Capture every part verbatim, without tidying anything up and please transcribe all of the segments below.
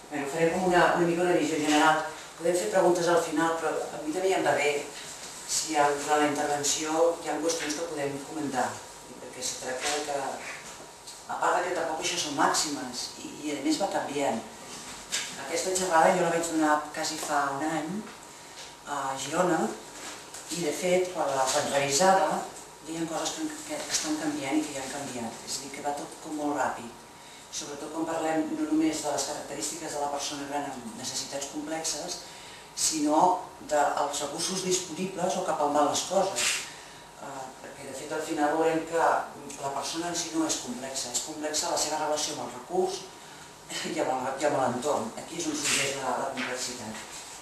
Faré com una mica una visió general. Podem fer preguntes al final, però a mi també em va bé si durant la intervenció hi ha qüestions que podem comentar, perquè es tracta que, a part que tampoc això són màximes, i a més va canviant. Aquesta xerrada jo la vaig donar quasi fa un any a Girona, i de fet, quan la revisava, hi ha coses que estan canviant i que ja han canviat, és a dir, que va tot com molt ràpid. Sobretot quan parlem no només de les característiques de la persona gran amb necessitats complexes, sinó dels recursos disponibles o cap on van les coses. Perquè, de fet, al final veurem que la persona en si no és complexa, és complexa la seva relació amb el recurs i amb l'entorn. Aquí és on sorgeix la complexitat.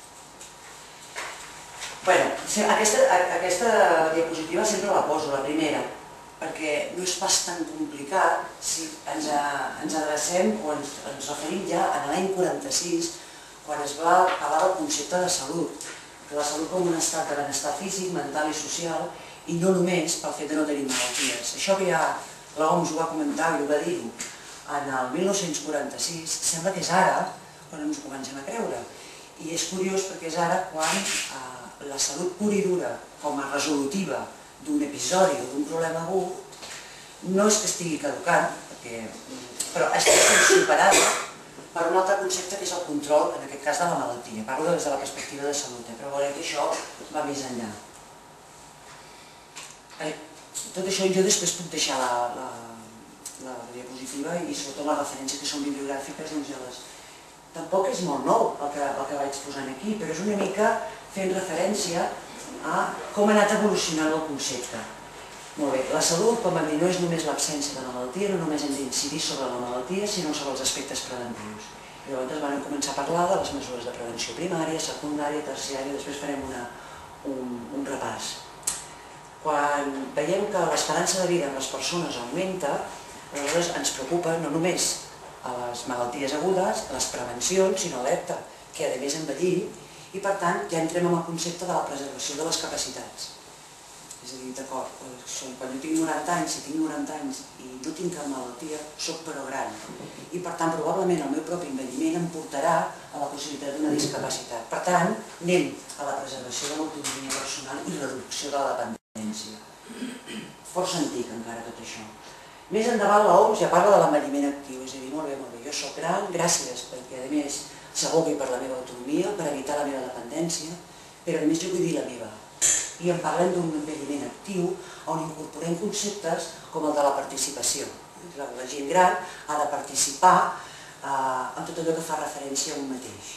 Bé, aquesta diapositiva sempre la poso, la primera, perquè no és pas tan complicat si ens adrecem o ens referim ja a l'any quaranta-sis, quan es va parlar del concepte de salut, que la salut com un estat de benestar físic, mental i social, i no només pel fet de no tenir malalties. Això que ja l'O M S ho va comentar i ho va dir-ho en el mil nou-cents quaranta-sis, sembla que és ara quan ens ho comencem a creure. I és curiós perquè és ara quan la salut pura i dura, com a resolutiva d'un episodi o d'un problema agut, no és que estigui caducant, però està superada per un altre concepte que és el control, en aquest cas de la malaltia. Parlo des de la perspectiva de salut, però veurem que això va més enllà. Tot això jo després puc deixar la diapositiva i sobretot les referències que són bibliogràfiques, doncs ja les... Tampoc és molt nou el que vaig posant aquí, però és una mica fent referència a com ha anat evolucionant el concepte. Molt bé, la salut, com vam dir, no és només l'absència de la malaltia, no només hem d'incidir sobre la malaltia, sinó sobre els aspectes preventius. I llavors vam començar a parlar de les mesures de prevenció primària, secundària, terciària, després farem un repàs. Quan veiem que l'esperança de vida en les persones augmenta, aleshores ens preocupa no només a les malalties agudes, les prevencions, sinó alerta, que a més envellim, i per tant ja entrem en el concepte de la preservació de les capacitats. És a dir, d'acord, quan jo tinc noranta anys, si tinc noranta anys i no tinc cap malaltia, soc però gran. I per tant, probablement el meu propi envelliment em portarà a la possibilitat d'una discapacitat. Per tant, anem a la preservació de l'autonomia personal i reducció de la dependència. Força antic encara tot això. Més endavant l'O M S ja parla de l'envelliment actiu, és a dir, molt bé, molt bé, jo soc gran, gràcies, perquè a més s'aboqui per la meva autonomia, per evitar la meva dependència, però a més jo vull dir la meva. I en parlem d'un envelliment actiu on incorporem conceptes com el de la participació. La gent gran ha de participar en tot allò que fa referència a un mateix.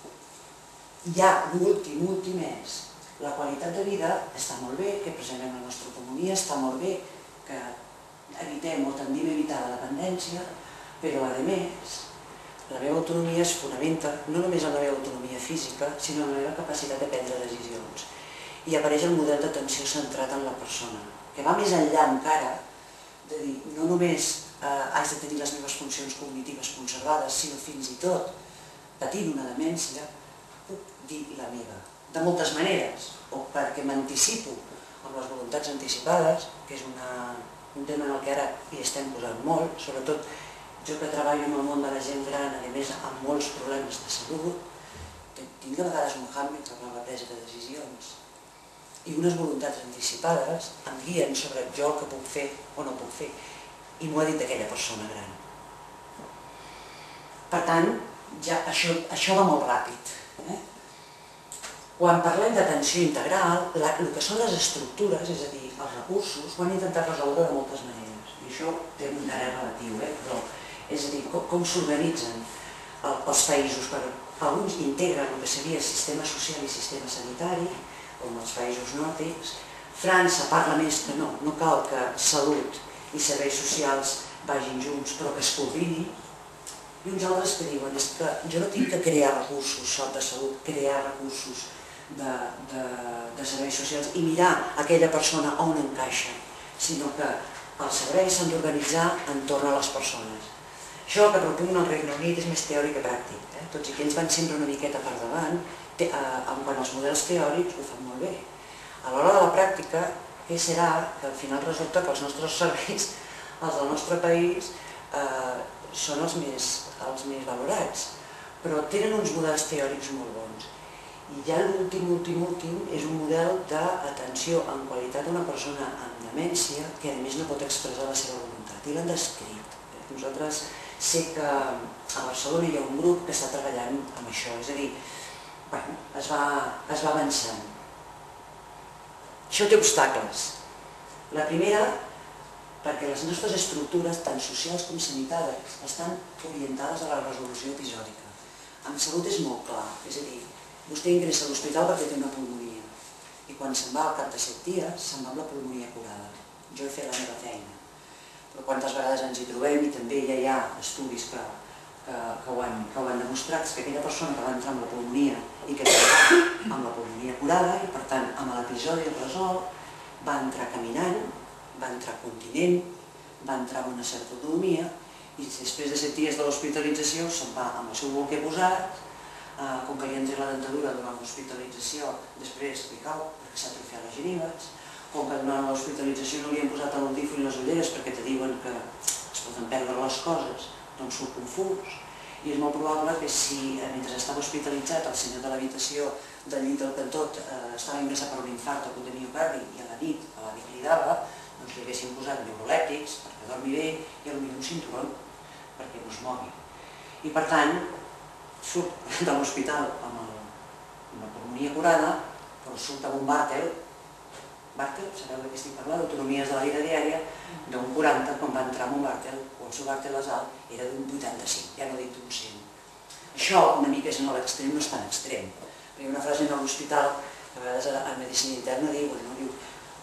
Ja l'últim, últim és, la qualitat de vida està molt bé, que preservem la nostra autonomia, està molt bé que evitem o tendim a evitar la dependència, però a més la meva autonomia es fonamenta no només en la meva autonomia física, sinó en la meva capacitat de prendre decisions. I apareix el model d'atenció centrat en la persona, que va més enllà encara de dir, no només haig de tenir les meves funcions cognitives conservades, sinó fins i tot, patint una demència, puc dir la meva. De moltes maneres, o perquè m'anticipo amb les voluntats anticipades, que és un tema en el que ara hi estem posant molt, sobretot jo que treballo en el món de la gent gran, a més amb molts problemes de salut, tinc a vegades un hàndicap amb la presa de decisions i unes voluntats anticipades em guien sobre jo el que puc fer o no puc fer, i m'ho ha dit aquella persona gran. Per tant, això va molt ràpid. Quan parlem d'atenció integral, el que són les estructures, és a dir, els recursos, ho han intentat resoldre de moltes maneres, i això té un interès relatiu, però és a dir, com s'organitzen els països. Alguns integren el que seria sistema social i sistema sanitari, com els països nòrdics. França parla més que no, no cal que salut i serveis socials vagin junts, però que es coordinin. I uns altres que diuen que jo no tinc que crear recursos sort de salut, crear recursos de serveis socials i mirar aquella persona on encaixa, sinó que els serveis s'han d'organitzar entorn a les persones. Això que propugna el Regne Unit és més teòric que pràctic. Tots i que ells van sempre una miqueta per davant, quan els models teòrics ho fan molt bé. A l'hora de la pràctica, què serà que al final resulta que els nostres serveis, els del nostre país, són els més valorats. però tenen uns models teòrics molt bons. I ja l'últim, últim, últim és un model d'atenció en qualitat a una persona amb demència que a més no pot expressar la seva voluntat. I l'han descrit. Nosaltres sé que a Barcelona hi ha un grup que està treballant amb això, és a dir, bueno, es va, es va avançant. Això té obstacles. La primera, perquè les nostres estructures, tant socials com sanitàries, estan orientades a la resolució episòdica. En salut és molt clar, és a dir, vostè ingressa a l'hospital perquè té una pulmonia i quan se'n va al cap de set dies se'n va amb la pulmonia curada. Jo he fet la meva feina, però quantes vegades ens hi trobem i també ja hi ha estudis que, que, que, ho han, que ho han demostrat, que aquella persona que va entrar amb la pulmonia i que va amb la pulmonia curada i per tant amb l'episodi resolt va entrar caminant, va entrar continent, va entrar amb una certa autonomia i després de set dies de l'hospitalització se'n va amb el seu bolquer posat, eh, com que li han tret la dentadura durant l'hospitalització, després li cau perquè s'ha atrofiat les genives, com que durant l'hospitalització no li han posat l'audífon i les ulleres perquè te diuen que es poden perdre les coses, doncs surt confús. I és molt probable que si mentre estava hospitalitzat el senyor de l'habitació del llit del cantó eh, estava ingressat per un infart o de miocardi i a la nit, a la nit cridava, doncs li haguessin posat neurolèptics perquè dormi bé i potser un cinturó perquè no es mogui. I per tant, surt de l'hospital amb la pulmonia curada, però surt amb un Bartel, Bartel, sabeu de què estic parlant, d'autonomies de la vida diària, d'un quaranta quan va entrar amb un Bartel, o el seu Bartel basal era d'un vuitanta-cinc, ja no dic d'un cent. Això una mica és en l'extrem, no és tan extrem. Hi ha una frase en l'hospital, a vegades a medicina interna diuen, no? Diu,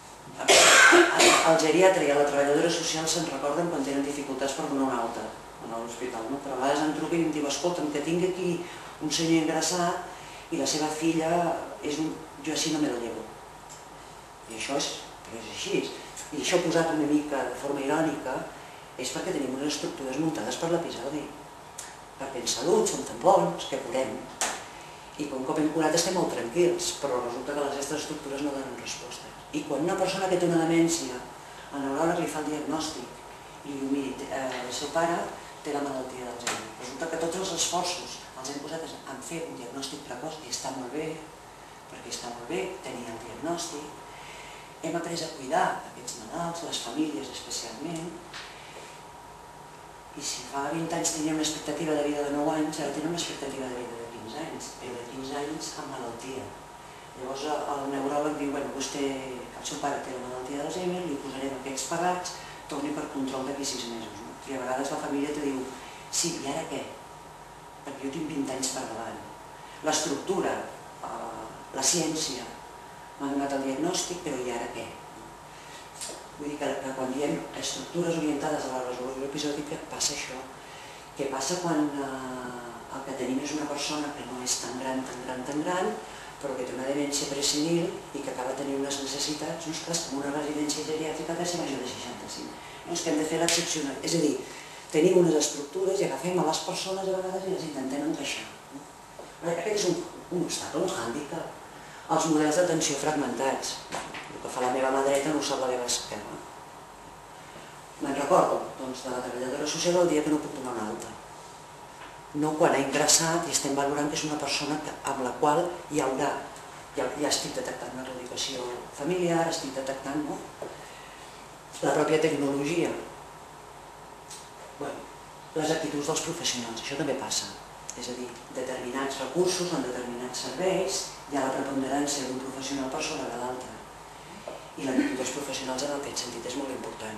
el geriatre i a la treballadora social se'n recorden quan tenen dificultats per donar una alta a l'hospital, no? Però a vegades em truquen i em diu, escolta'm, que tinc aquí un senyor ingressat i la seva filla és un... jo així no me la llevo. I això és, però és així. I això posat una mica de forma irònica és perquè tenim unes estructures muntades per l'episodi. Perquè en salut som tan bons que curem. I com cop hem curat estem molt tranquils, però resulta que les nostres estructures no donen respostes. I quan una persona que té una demència, el neuròleg li fa el diagnòstic i diu, miri, el seu pare té la malaltia d'Alzheimer. Resulta que tots els esforços els hem posat en fer un diagnòstic precoç i està molt bé, perquè està molt bé tenir el diagnòstic. Hem après a cuidar aquests malalts, les famílies especialment, i si fa vint anys tenia una expectativa de vida de nou anys, ara tenen una expectativa de vida de quinze anys, però de quinze anys amb malaltia. Llavors el neuròleg diu, bueno, vostè, el seu pare té la malaltia d'Alzheimer, li posarem aquests pagats, torni per control d'aquí sis mesos. I a vegades la família te diu, sí, i ara què? Perquè jo tinc vint anys per davant. L'estructura, la ciència, m'ha donat el diagnòstic, però i ara què? Vull dir que quan diem estructures orientades a la resolució episòdica passa això. Què passa quan el que tenim és una persona que no és tan gran, tan gran, tan gran, però que té una demència presenil i que acaba tenint unes necessitats, no és clar, com una residència geriàtrica que sigui major de seixanta-cinc. No és que hem de fer l'excepcional. És a dir, tenim unes estructures i agafem a les persones a vegades i les intentem encaixar. Aquest és un obstacle, un hàndicap. Els models d'atenció fragmentats. El que fa la meva mà dreta no ho sap la meva esquerra. Me'n recordo de la treballadora social el dia que no puc donar una alta. No quan ha ingressat i estem valorant que és una persona amb la qual hi haurà, ja estic detectant una reubicació familiar, estic detectant la pròpia tecnologia. Les actituds dels professionals, això també passa. És a dir, determinats recursos en determinats serveis hi ha la preponderància d'un professional per sobre de l'altre. I l'actitud dels professionals en aquest sentit és molt important.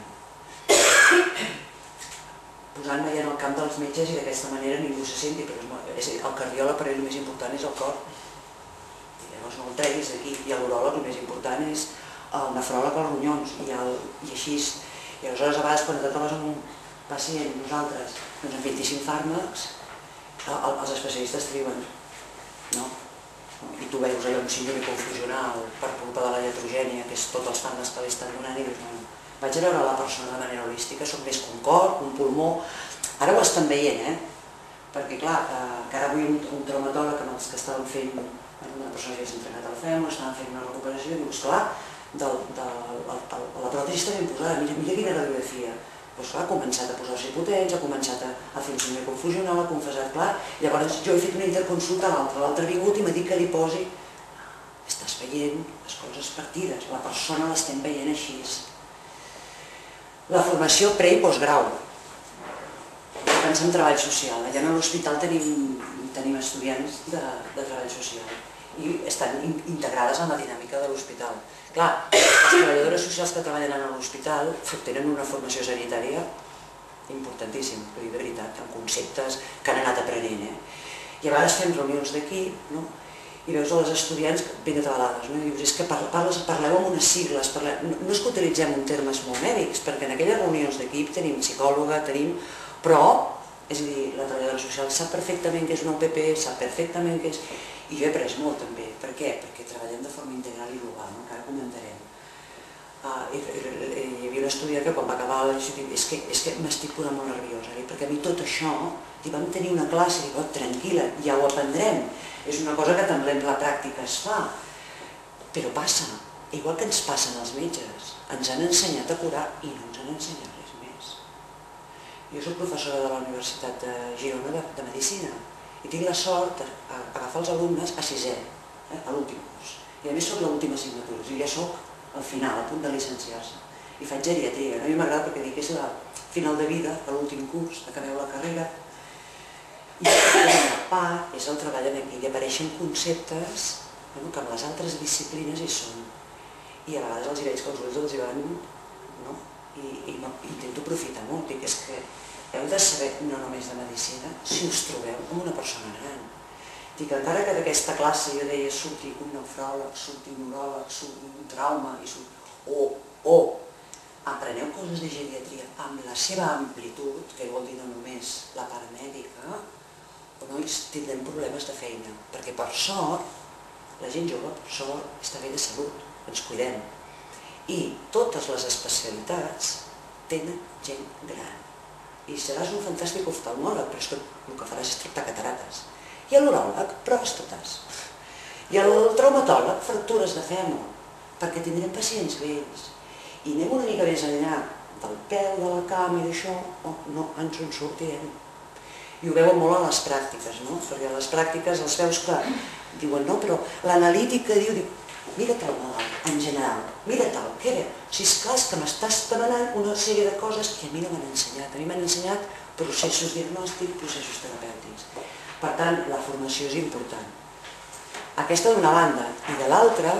Posant-me ja en el camp dels metges i d'aquesta manera ningú se senti, però el cardiòleg per ell el més important és el cor. Llavors no el treguis d'aquí. I l'uròleg el més important és el nefròleg als ronyons i així. I aleshores a vegades quan et trobes amb un pacient, nosaltres, amb vint-i-cinc fàrmacs, els especialistes triuen, no? I tu veus allò un síndrome confusional per culpa de la iatrogènia, que és tots els fàrmacs que li estan donant, i dius, no, vaig a veure la persona de manera holística, soc més que un cor, un pulmó. Ara ho estan veient, eh? Perquè, clar, que ara avui un traumatòleg amb els que estaven fent, una persona que s'ha entrenat al fèmur, estaven fent una recuperació, i dius, clar, la pròtesi està ben posada, mira quina radiografia. ha començat a posar-s'hi potents, ha començat a fer un signe confusional, ha confessat clar, llavors jo he fet una interconsulta a l'altre, l'altre ha vingut i m'ha dit que li posi, estàs veient les coses partides, la persona l'estem veient així. La formació pre- i postgrau, pensem en treball social, allà a l'hospital tenim estudiants de treball social i estan integrades en la dinàmica de l'hospital. Clar, les treballadores socials que treballen a l'hospital tenen una formació sanitària importantíssima, per dir de veritat, amb conceptes que han anat aprenent. I a vegades fem reunions d'equip i veus els estudiants ben atabalades, i dius, és que parleu amb unes sigles, no és que utilitzem uns termes molt mèdics, perquè en aquelles reunions d'equip tenim psicòloga, tenim... però, és a dir, la treballadora social sap perfectament què és una U P P, sap perfectament què és... I jo he après molt també. Per què? Perquè treballem de forma integral i global, que ara comentarem. Hi havia un estudiant que quan va acabar l'institut és que m'estic posant molt nerviosa, perquè a mi tot això, vam tenir una classe, dic, tranquil·la, ja ho aprendrem. És una cosa que també en la pràctica es fa, però passa, igual que ens passen als metges, ens han ensenyat a curar i no ens han ensenyat res més. Jo soc professora de la Universitat de Girona de Medicina i tinc la sort d'agafar els alumnes a sisè, a l'últim curs. I a més soc l'última assignatura, o sigui, ja soc al final, a punt de llicenciar-se. I faig geriatria, a mi m'agrada perquè dic que és el final de vida, a l'últim curs, acabeu la carrera. I la part és el treball en equip, i apareixen conceptes que amb les altres disciplines hi són. I a vegades els veig que els ulls els hi van, i intento aprofitar molt, dic, és que heu de saber, no només de medicina, si us trobeu com una persona gran. Dic, encara que d'aquesta classe jo deia surti un nefròleg, surti un uròleg, surti un trauma, o apreneu coses de geriatria amb la seva amplitud, que vol dir no només la part mèdica, o no tindrem problemes de feina, perquè per sort, la gent jove, per sort, està bé de salut, ens cuidem. I totes les especialitats tenen gent gran. I seràs un fantàstic oftalmòleg, però és que el que faràs és tractar catarates. I l'uròleg, pròstates. I el traumatòleg, fractures de fèmur, perquè tindrem pacients vells. I anem una mica més enllà del pèl, de la cama i d'això, no, ens en sortirem. I ho veuen molt a les pràctiques, no? Perquè a les pràctiques els veus que diuen, no, però l'analítica diu, mira tal malalt, en general, mira tal, què ve? Si és clar, és que m'estàs demanant una sèrie de coses que a mi no m'han ensenyat. A mi m'han ensenyat processos diagnòstics, processos terapèutics. Per tant, la formació és important. Aquesta d'una banda. I de l'altra,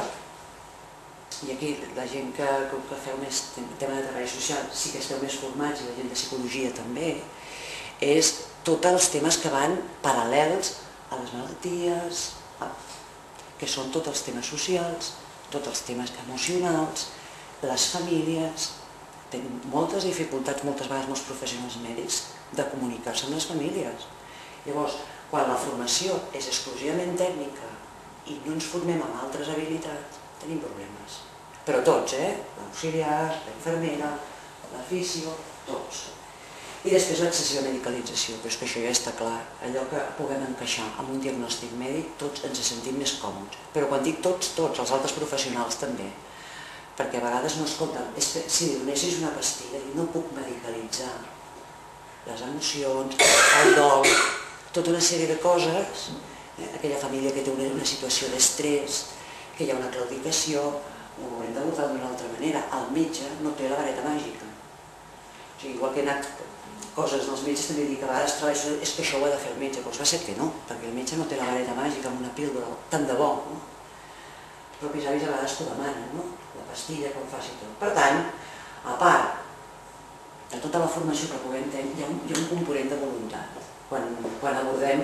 i aquí la gent que feu més tema de treball social, sí que esteu més formats, i la gent de psicologia també, és tots els temes que van paral·lels a les malalties, que són tots els temes socials, tots els temes emocionals, les famílies. Tenen moltes dificultats, moltes vegades molts professionals mèdics, de comunicar-se amb les famílies. Llavors, quan la formació és exclusivament tècnica i no ens formem amb altres habilitats, tenim problemes. Però tots, eh? L'auxiliar, la infermera, la fisio, tots. I després l'excessiva medicalització, però és que això ja està clar. Allò que puguem encaixar amb un diagnòstic mèdic, tots ens sentim més còmodes. Però quan dic tots, tots, els altres professionals també. Perquè a vegades no escolten, si li donessis una pastilla, no puc medicalitzar les emocions, el dol, tota una sèrie de coses, aquella família que té una situació d'estrès, que hi ha una claudicació, ho haurem d'abordar d'una altra manera. El metge no té la vareta màgica. O sigui, igual que he anat coses dels metges, també dic que a vegades treballo, és que això ho ha de fer el metge, doncs va ser que no, perquè el metge no té la vareta màgica amb una píldora, tant de bo, no? Els propis avis a vegades t'ho demanen, no? La pastilla que ho faci tot. Per tant, a part de tota la formació que puguem tenir, hi ha un component de voluntat quan abordem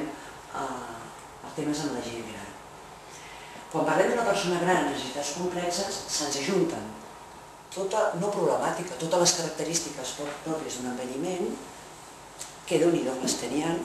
els temes amb la gent gran. Quan parlem d'una persona gran amb necessitats complexes, se'ns ajunten tota, no problemàtica, totes les característiques pròpies d'un envelliment, que déu-n'hi-do les tenien,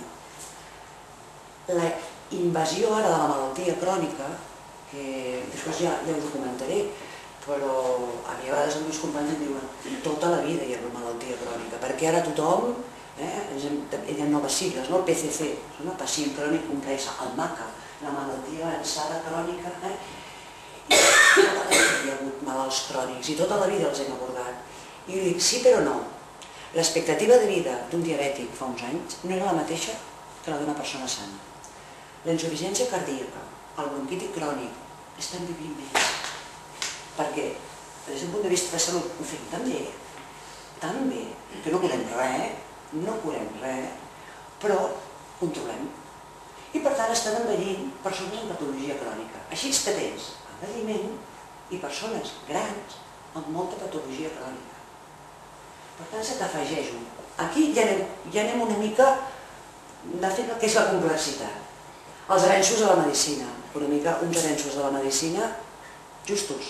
la invasió ara de la malaltia crònica, que després ja us ho comentaré, però a mi a vegades els meus companys em diuen tota la vida hi ha una malaltia crònica, perquè ara tothom, hi ha noves sigles, el P C C, el pacient crònic complex, el MACA, la malaltia avançada crònica, i tota la vida hi ha hagut malalts crònics, i tota la vida els hem abordat. I dic, sí però no, L'expectativa de vida d'un diabètic fa uns anys no era la mateixa que la d'una persona sana. La insuficiència cardíaca, el bronquític crònic, estan vivint bé. Perquè, des d'un punt de vista de salut, ho fem tan bé, tan bé, que no curem res, no curem res, però controlem. I per tant estan envellint persones amb patologia crònica. Així que tens envelliment i persones grans amb molta patologia crònica. Per tant, se t'afegeix un. Aquí ja anem, ja anem una mica de fer el que és la complexitat. Els avenços de la medicina, una mica uns avenços de la medicina justos.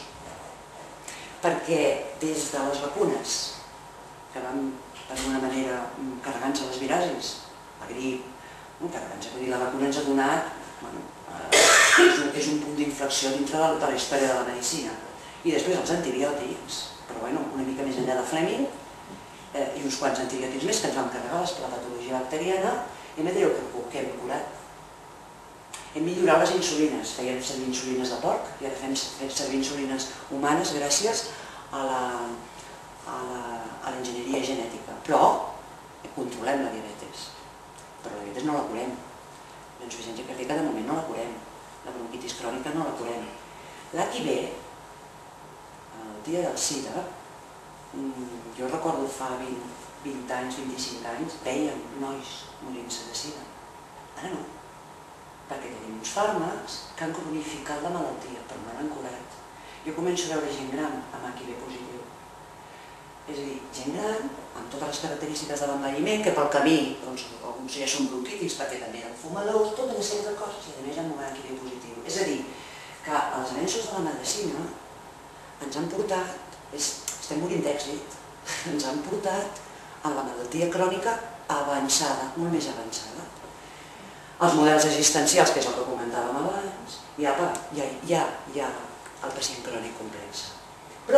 Perquè des de les vacunes, que van d'alguna manera carregant-se les virasis, la grip, carregant-se, vull dir, la vacuna ens ha donat, bueno, és un punt d'inflexió dintre de la història de la medicina. I després els antibiòtics, però bueno, una mica més enllà de Fleming, i uns quants antibiòtics més que ens vam carregar la patologia bacteriana, i hem de dir que hem curat. Hem millorat les insulines, fèiem servir insulines de porc i ara fem servir insulines humanes gràcies a l'enginyeria genètica. Però controlem la diabetes, però la diabetes no la curem. La insuficiència cardíaca de moment no la curem, la bronquitis crònica no la curem. L'H I V, el dia del SIDA, jo recordo fa vint anys, vint-i-cinc anys, veiem nois morint-se de SIDA. Ara no, perquè tenim uns fàrmacs que han cronificat la malaltia, però no l'han curat. Jo començo a veure gent gran amb H I V positiu. És a dir, gent gran, amb totes les característiques de l'envelliment, que pel camí, alguns ja són bronquítics perquè també eren fumadors, tota una sèrie de coses, i a més amb un H I V positiu. És a dir, que els avenços de la medicina ens han portat, estem morint d'èxit, ens han portat a la malaltia crònica avançada, molt més avançada. Els models existencials, que és el que comentàvem abans, hi ha el pacient crònic complex. Però,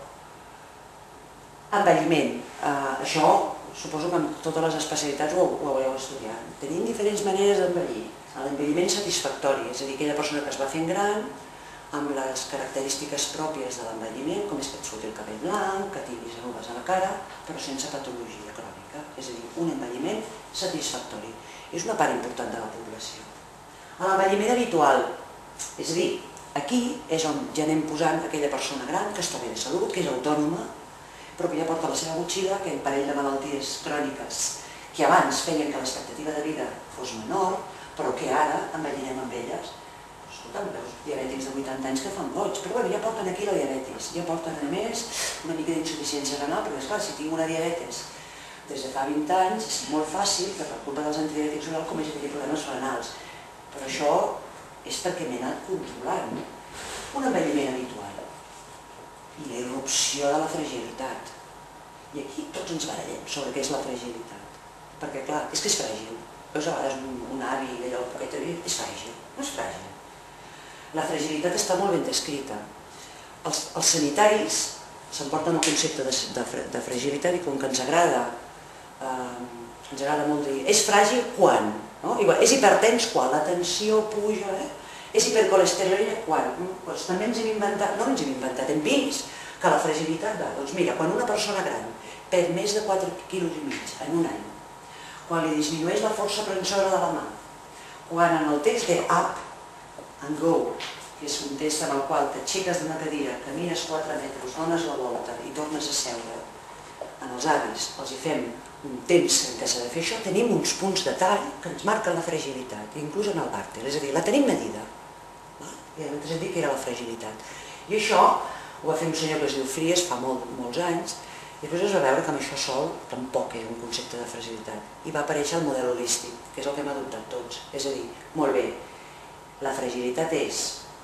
envelliment, això suposo que amb totes les especialitats ho haureu estudiat. Tenim diferents maneres d'envellir. L'envelliment satisfactori, és a dir, aquella persona que es va fent gran, amb les característiques pròpies de l'envelliment, com és que et surti el cabell blanc, que tinguis arrugues a la cara, però sense patologia crònica. És a dir, un envelliment satisfactori. És una part important de la població. L'envelliment habitual, és a dir, aquí és on ja anem posant aquella persona gran que està bé de salut, que és autònoma, però que ja porta la seva motxilla, aquell parell de malalties cròniques que abans feien que l'expectativa de vida fos menor, però que ara envellirem amb elles. Escolta'm, veus diabètics de vuitanta anys que fan boig, però ja porten aquí la diabetis, ja porten a més una mica d'insuficiència renal, perquè esclar, si tinc una diabetis des de fa vint anys, és molt fàcil que per culpa dels antidiabètics orals comenci a tenir problemes renals. Però això és perquè m'he anat controlant. Un envelliment habitual i la irrupció de la fragilitat. I aquí tots ens barallem sobre què és la fragilitat. Perquè clar, és que és fràgil. Veus a vegades un avi d'allò que és fràgil, no és fràgil. La fragilitat està molt ben descrita. Els sanitaris s'emporten el concepte de fragilitat i com que ens agrada ens agrada molt dir, és fràgil quan? És hipertens quan? La tensió puja, és hipercolesterolèmia quan? Doncs també ens hem inventat, no ens hem inventat, hem vist que la fragilitat va. Doncs mira, quan una persona gran perd més de quatre quilos i mig en un any, quan li disminueix la força prensora de la mà, quan en el test de Up and Go, que és un test en el qual t'aixeques d'una cadira, camines quatre metres, dones la volta i tornes a seure, en els avis els hi fem un temps en què s'ha de fer això, tenim uns punts de tall que ens marquen la fragilitat, inclús en el bàcter, és a dir, la tenim medida. I abans hem dit que era la fragilitat. I això ho va fer un senyor que es diu Fries fa molts anys, i després es va veure que amb això sol tampoc era un concepte de fragilitat. I va aparèixer el model holístic, que és el que hem adoptat tots. És a dir, molt bé, la fragilitat és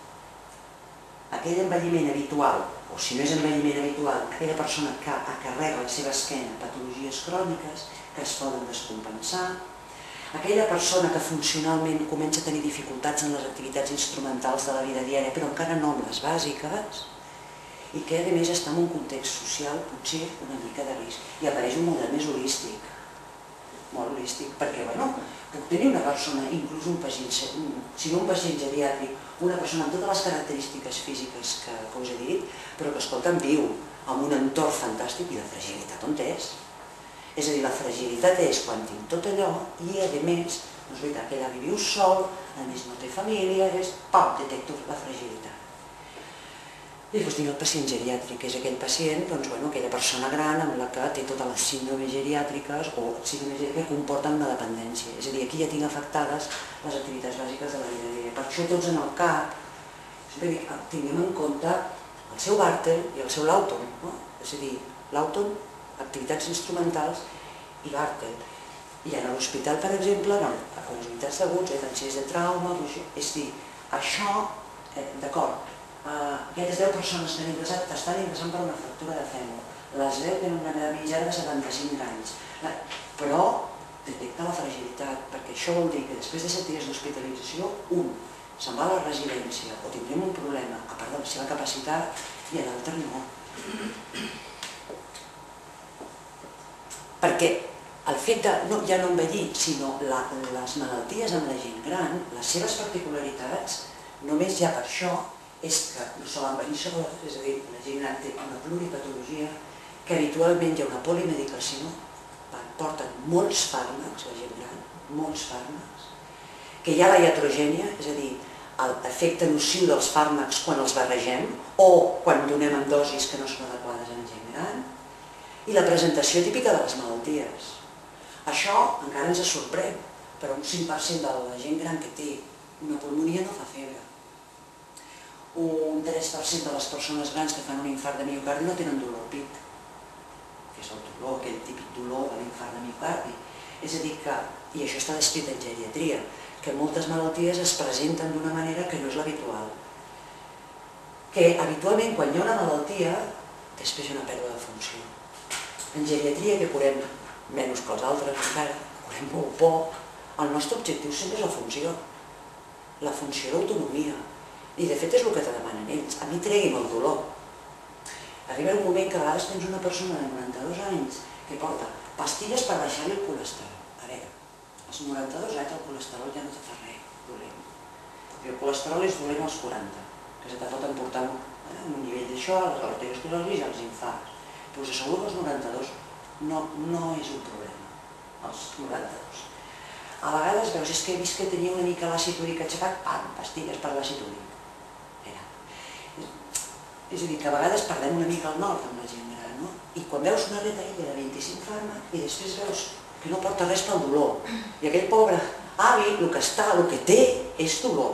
aquell envelliment habitual, o si no és envelliment habitual, aquella persona que acarrega a la seva esquena patologies cròniques que es poden descompensar, aquella persona que funcionalment comença a tenir dificultats en les activitats instrumentals de la vida diària, però encara no amb les bàsiques, i que a més està en un context social potser una mica de risc. I apareix un model més holístic, molt holístic, perquè, bueno, puc tenir una persona, inclús un pacient, si no un pacient geriàtric, una persona amb totes les característiques físiques que us he dit, però que, escolta, viu en un entorn fantàstic i la fragilitat on és. És a dir, la fragilitat és quan tinc tot allò i, a més, no és veritat que ella viu sol, a més no té família, és, pam, detecto la fragilitat. I després tinc el pacient geriàtric, que és aquell pacient, doncs, bueno, aquella persona gran amb la que té totes les síndromes geriàtriques o síndromes geriàtriques que comporten una dependència. És a dir, aquí ja tinc afectades les activitats bàsiques de la vida diària. Per això tots en el cap, sempre dic, tinguem en compte el seu Bartel i el seu Lawton, no? És a dir, Lawton, activitats instrumentals, i Bartel. I a l'hospital, per exemple, a les unitats d'aguts, atencions de trauma, és a dir, això, d'acord, aquelles deu persones que han ingressat estan ingressant per una fractura de fèmur, les deu tenen una edat mitjana de setanta-cinc anys, però detecta la fragilitat, perquè això vol dir que després de set dies d'hospitalització, un se'n va a la residència o tindrem un problema, a part de la seva capacitat, i l'altre no. Perquè el fet de, ja no envellir, sinó les malalties amb la gent gran, les seves particularitats, només ja per això, és que no se l'envellir sola, és a dir, la gent gran té una pluripatologia, que habitualment hi ha una polimedicació, porten molts fàrmacs, la gent gran, molts fàrmacs, que hi ha la iatrogènia, és a dir, l'efecte nociu dels fàrmacs quan els barregem o quan donem en dosis que no són adequades en gent gran, i la presentació típica de les malalties. Això encara ens sorprèn, però un cinc per cent de la gent gran que té una pulmonia no fa febre. Un tres per cent de les persones grans que fan un infart de miocardi no tenen dolor al pit, que és el dolor, aquell típic dolor de l'infart de miocardi. És a dir que, i això està descrit en geriatria, que moltes malalties es presenten d'una manera que no és l'habitual. Que habitualment quan hi ha una malaltia, després hi ha una pèrdua de funció. En geriatria, que curem menys que els altres encara, curem molt poc, el nostre objectiu sempre és la funció, la funció d'autonomia. I de fet és el que te demanen ells, a mi tregui'm el dolor. Arriba un moment que a vegades tens una persona de noranta-dos anys que porta pastilles per baixar-li el colesterol. A veure, als noranta-dos anys el colesterol ja no te fa res dolent. El colesterol és dolent als quaranta, que se te pot emportar un nivell d'això, les arteriosclerosi i els infarts. Però us asseguro que als noranta-dos no és un problema, als noranta-dos. A vegades veus, és que he vist que tenia una mica l'àcid úric aixecat, pam, pastilles per l'àcid úric. És a dir, que a vegades perdem una mica el nord amb la gent gran, no? I quan veus una retaïlla de vint-i-cinc fàrmacs i després veus que no porta res pel dolor, i aquell pobre avi, el que està, el que té, és dolor.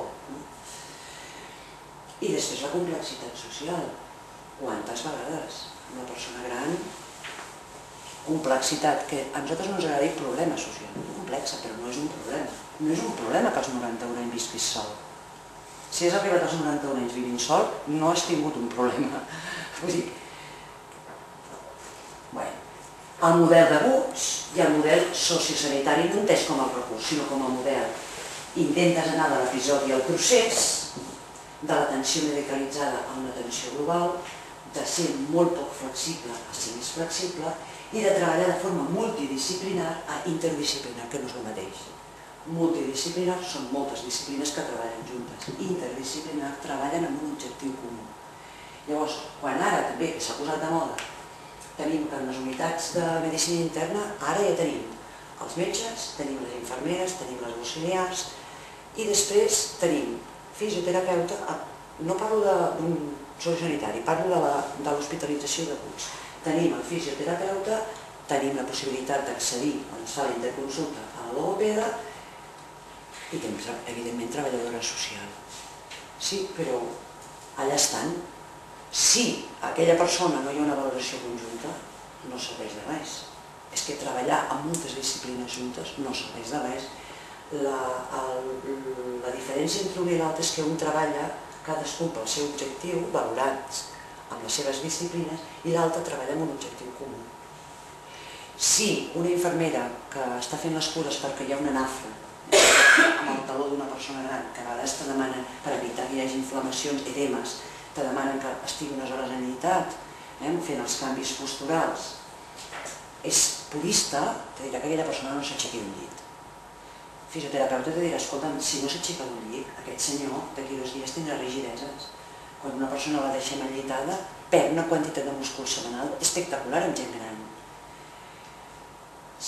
I després la complexitat social. Quantes vegades una persona gran, complexitat, que a nosaltres no ens agrada dir problema social, complexa, però no és un problema. No és un problema que als noranta-un anys visquis sol. Si has arribat als noranta-un anys vivint sol, no has tingut un problema. Vull dir, el model d'aguts i el model sociosanitari no entès com el recurs, sinó com a model. Intentes anar de l'episodi al procés, de l'atenció medicalitzada a una atenció global, de ser molt poc flexible a ser més flexible i de treballar de forma multidisciplinar a interdisciplinar, que no és el mateix. Multidisciplinar són moltes disciplines que treballen juntes. Interdisciplinar treballen amb un objectiu comú. Llavors, quan ara també, que s'ha posat de moda, tenim que en les unitats de medicina interna, ara ja tenim els metges, tenim les infermeres, tenim les auxiliars i després tenim fisioterapeuta, no parlo d'un sociosanitari, parlo de l'hospitalització d'aguts. Tenim el fisioterapeuta, tenim la possibilitat d'accedir a la sala d'interconsulta a la logopeda i tenim, evidentment, treballadora social. Sí, però allà estan. Si a aquella persona no hi ha una valoració conjunta, no serveix de res. És que treballar amb moltes disciplines juntes no serveix de res. La diferència entre un i l'altre és que un treballa cadascú pel seu objectiu, valorats amb les seves disciplines, i l'altre treballa amb un objectiu comú. Si una infermera que està fent les cures perquè hi ha una nafra amb el taló d'una persona gran, que a vegades te demanen, per evitar que hi hagi inflamacions, edemes, te demanen que estigui unes hores en unitat, fent els canvis posturals, és purista, te dirà que aquella persona no s'aixequi d'un llit. Fisioterapeuta te dirà, escolta'm, si no s'aixeca d'un llit, aquest senyor d'aquí dos dies tindrà rigideses. Quan una persona la deixem enllitada, perd una quantitat de múscul semanal espectacular en gent gran.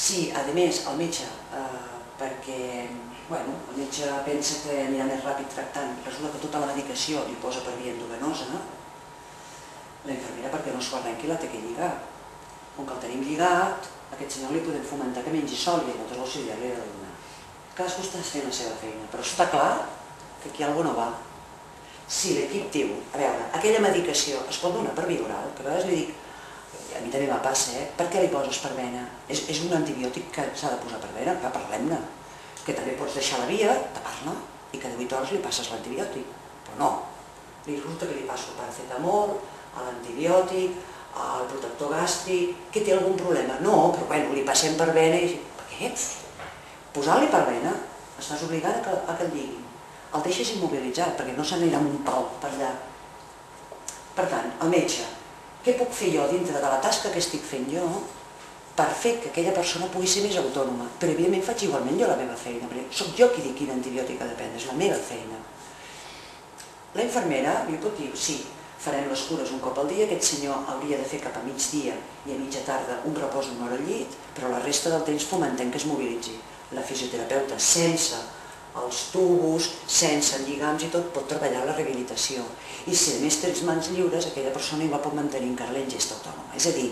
Sí, a més, el metge, perquè el metge pensa que anirà més ràpid tractant, resulta que tota la medicació li posa per via endovenosa, la infermera perquè no s'ho arrenqui la té que lligar. Com que el tenim lligat, a aquest senyor li podem fomentar que mengi sol i nosaltres l'auxiliar li he de donar. Cadascú està fent la seva feina, però està clar que aquí alguna cosa no va. Si l'equip diu, a veure, aquella medicació es pot donar per via oral, que a vegades li dic, a mi també me passa, eh? Per què li poses per vena? És un antibiòtic que s'ha de posar per vena, que parlem-ne. Que també pots deixar la via, tapar-la, i cada vuit hores li passes l'antibiòtic. Però no, li resulta que li passo el paracetamol, l'antibiòtic, el protector gàstric, que té algun problema. No, però bueno, li passem per vena i... Per què? Posant-li per vena, estàs obligant a que el lliguin. El deixes immobilitzat, perquè no se n'anirà amb un pal per allà. Per tant, el metge, què puc fer jo dintre de la tasca que estic fent jo per fer que aquella persona pugui ser més autònoma? Però evidentment faig igualment jo la meva feina, perquè soc jo qui dic quin antibiòtic ha de prendre, és la meva feina. La infermera li pot dir, sí, farem les cures un cop al dia, aquest senyor hauria de fer cap a migdia i a mitja tarda un repòs una hora al llit, però la resta del temps fomentem que es mobilitzi. La fisioterapeuta, sense els tubos, sense lligams i tot, pot treballar la rehabilitació. I si a més tens mans lliures, aquella persona igual pot mantenir encara la ingesta autònoma. És a dir,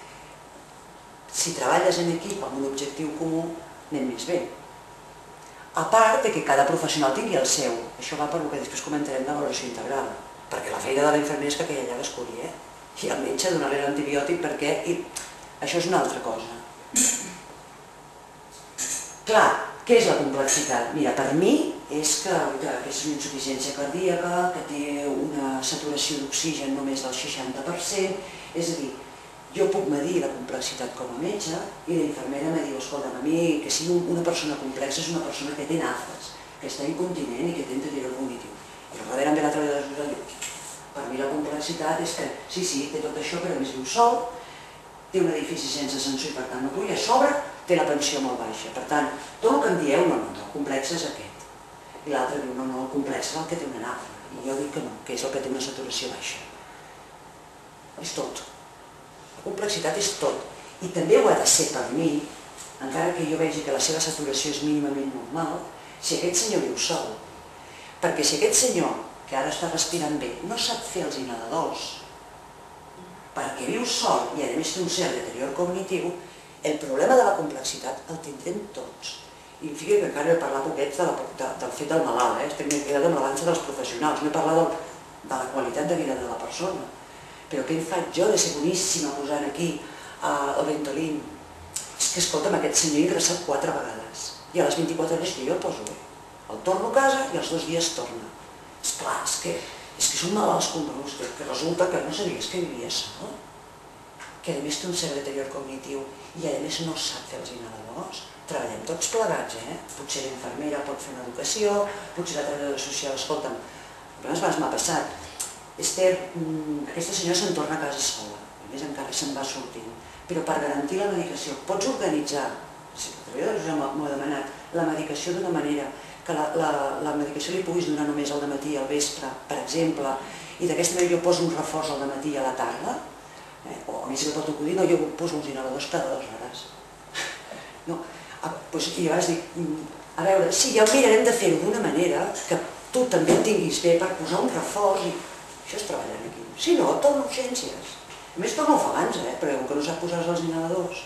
si treballes en equip amb un objectiu comú, anem més bé. A part que cada professional tingui el seu. Això va per el que després comentarem de valoració integral. Perquè la feina de la infermera és que aquella llaga es curi, eh? I el metge donar-li l'antibiòtic perquè... Això és una altra cosa. Clar, què és la complexitat? Mira, per mi és que és una insuficiència cardíaca, que té una saturació d'oxigen només del seixanta per cent, és a dir, jo puc medir la complexitat com a metge i la infermera me diu, escolta, a mi que sigui una persona complexa és una persona que té nafres, que està incontinent i que té deteriorament cognitiu. I al darrere em ve la treballadora social i diu, per mi la complexitat és que sí, sí, té tot això, però a més viu sol, té un edifici sense ascensor i per tant no pugui, a sobre té la pensió molt baixa. Per tant, tot el que em dieu, no, no, no, el complex és aquest. I l'altre diu, no, no, el complex és el que té una nafra. I jo dic que no, que és el que té una saturació baixa. És tot. La complexitat és tot. I també ho ha de ser per mi, encara que jo vegi que la seva saturació és mínimament normal, si aquest senyor viu sol. Perquè si aquest senyor, que ara està respirant bé, no sap fer els inhaladors, perquè viu sol i a més té un cert deterior cognitiu, el problema de la complexitat el tindrem tots. I fíjate que encara he parlat poquet del fet del malalt, estem quedat amb l'avança dels professionals, no he parlat de la qualitat de vida de la persona. Però què em faig jo de ser boníssima posant aquí el Ventolin? És que, escolta'm, aquest senyor ha ingressat quatre vegades i a les vint-i-quatre hores que jo el poso bé. El torno a casa i els dos dies torna. Esclar, és que són malalts comuns, que resulta que no sabies que vivia sol, que a més té un cert deterior cognitiu i a més no sap fer els inhaladors. Treballem tots plegats, eh? Potser la infermera pot fer una educació, potser la treballadora social, escolta'm, abans m'ha passat, Esther, aquesta senyora se'n torna a casa sola, a més encara se'n va sortint, però per garantir la medicació pots organitzar, si la treballadora social m'ho ha demanat, la medicació d'una manera que la medicació li puguis donar només al dematí i al vespre, per exemple, i d'aquesta manera jo poso un reforç al dematí i a la tarda, o a mi si me pot acudir, no, jo poso uns inhaladors cada dues hores. I llavors dic, a veure, sí, ja ho mirarem de fer-ho d'una manera que tu també et tinguis bé per posar un reforç i això és treballar aquí. Si no, et torno a urgències. A més, torno ofegant-se, eh, però que no sap posar els inhaladors.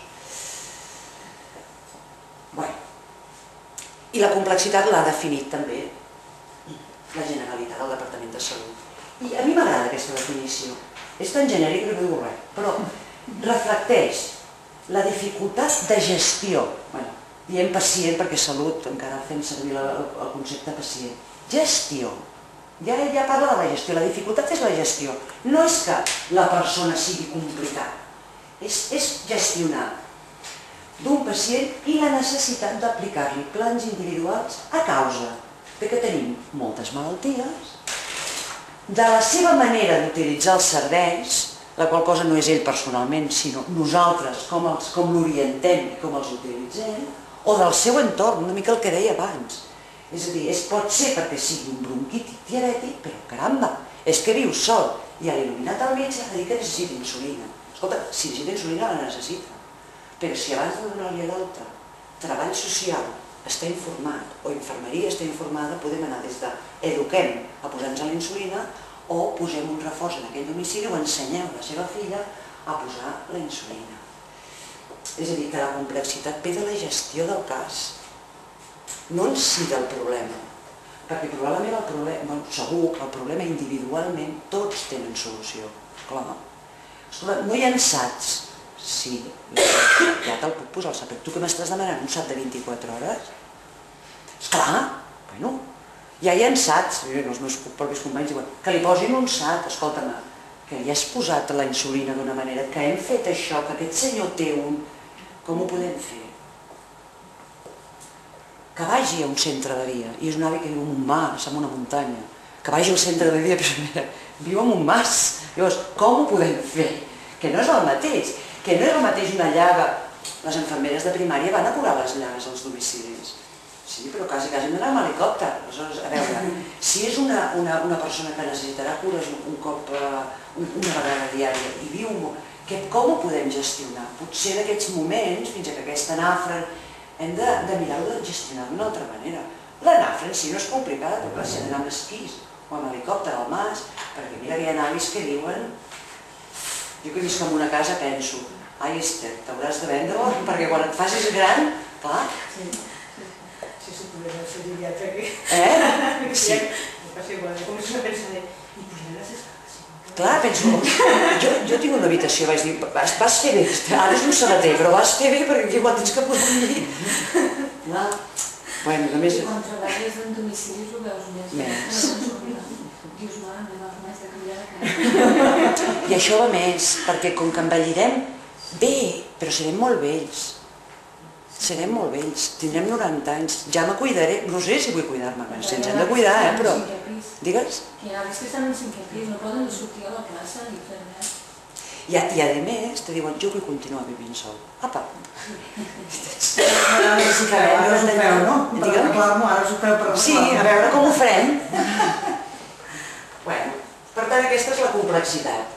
Bé, i la complexitat l'ha definit també la Generalitat del Departament de Salut. I a mi m'agrada aquesta definició. És tan genèric que no diu res, però reflecteix la dificultat de gestió. Bé, diem pacient perquè salut encara fem servir el concepte pacient. Gestió. Ja parla de la gestió. La dificultat és la gestió. No és que la persona sigui complicada. És gestionar d'un pacient i la necessitat d'aplicar-li plans individuals a causa que tenim moltes malalties, de la seva manera d'utilitzar els serveis, la qual cosa no és ell personalment, sinó nosaltres, com l'orientem i com els utilitzem, o del seu entorn, una mica el que deia abans. És a dir, pot ser perquè sigui un bronquític diabètic, però caramba, és que viu sol i a l'il·luminat al metge ha de dir que necessita insulina. Escolta, si necessita insulina la necessita, Però si abans de donar-li l'alta, treball social està informat o infermeria està informada, podem anar des d'eduquem a posar-nos la insulina o posem un reforç en aquell domicili o ensenyem a la seva filla a posar la insulina. És a dir, que la complexitat ve de la gestió del cas, no en si del problema, perquè probablement el problema, segur que el problema individualment tots tenen solució, clar. No hi ha sats. Sí, ja te'l puc posar al sac. Tu que m'estàs demanant un sat de vint-i-quatre hores? Esclar, bueno, ja hi ha sats, els meus propis companys diuen que li posin un sat, escolta'm, que li has posat la insulina d'una manera, que hem fet això, que aquest senyor té un... Com ho podem fer? Que vagi a un centre de dia, i és un avi que viu en un mas, en una muntanya, que vagi al centre de dia, però mira, viu en un mas, llavors, com ho podem fer? Que no és el mateix. Que no és el mateix una llaga. Les infermeres de primària van a curar les llagues als domicilis. Sí, però quasi, quasi hem d'anar amb helicòpter. Aleshores, a veure, si és una, una, una persona que necessitarà cures un cop, una vegada diària i viu, que, com ho podem gestionar? Potser en aquests moments, fins que aquesta nafra, hem de, de mirar-ho de gestionar d'una altra manera. La nafra en si no és complicada, però si hem d'anar amb esquís o amb helicòpter al mas, perquè mira que hi ha avis que diuen... Jo que visc en una casa penso, ai Esther, t'hauràs de vendre-la perquè quan et facis gran, clar... Sí, sí, podria ser idiota aquí. Eh? Sí. Passa igual, com si no pensaré, i pujaré les escales. Clar, penso, jo tinc una habitació, vaig dir, vas fer bé, ara és un sabater, però vas fer bé perquè igual tens que posar un llit. Clar, bueno, només... I quan treballes en domicilis ho veus més. Més. Dius, no, anem als més de canviar de casa. I això va més, perquè com que envellirem bé, però serem molt vells. Serem molt vells, tindrem noranta anys. Ja me cuidaré, no sé si vull cuidar-me, ens hem de cuidar, eh, però... Digues? Que hi ha avis que estan en cinquè pis, no poden sortir a la plaça ni fer res. I a més, te diuen, jo vull continuar vivint sol. Apa! Ara s'ho feu, no? Ara s'ho feu per reclamar. Sí, a veure com ho farem. Bueno, per tant, aquesta és la complexitat.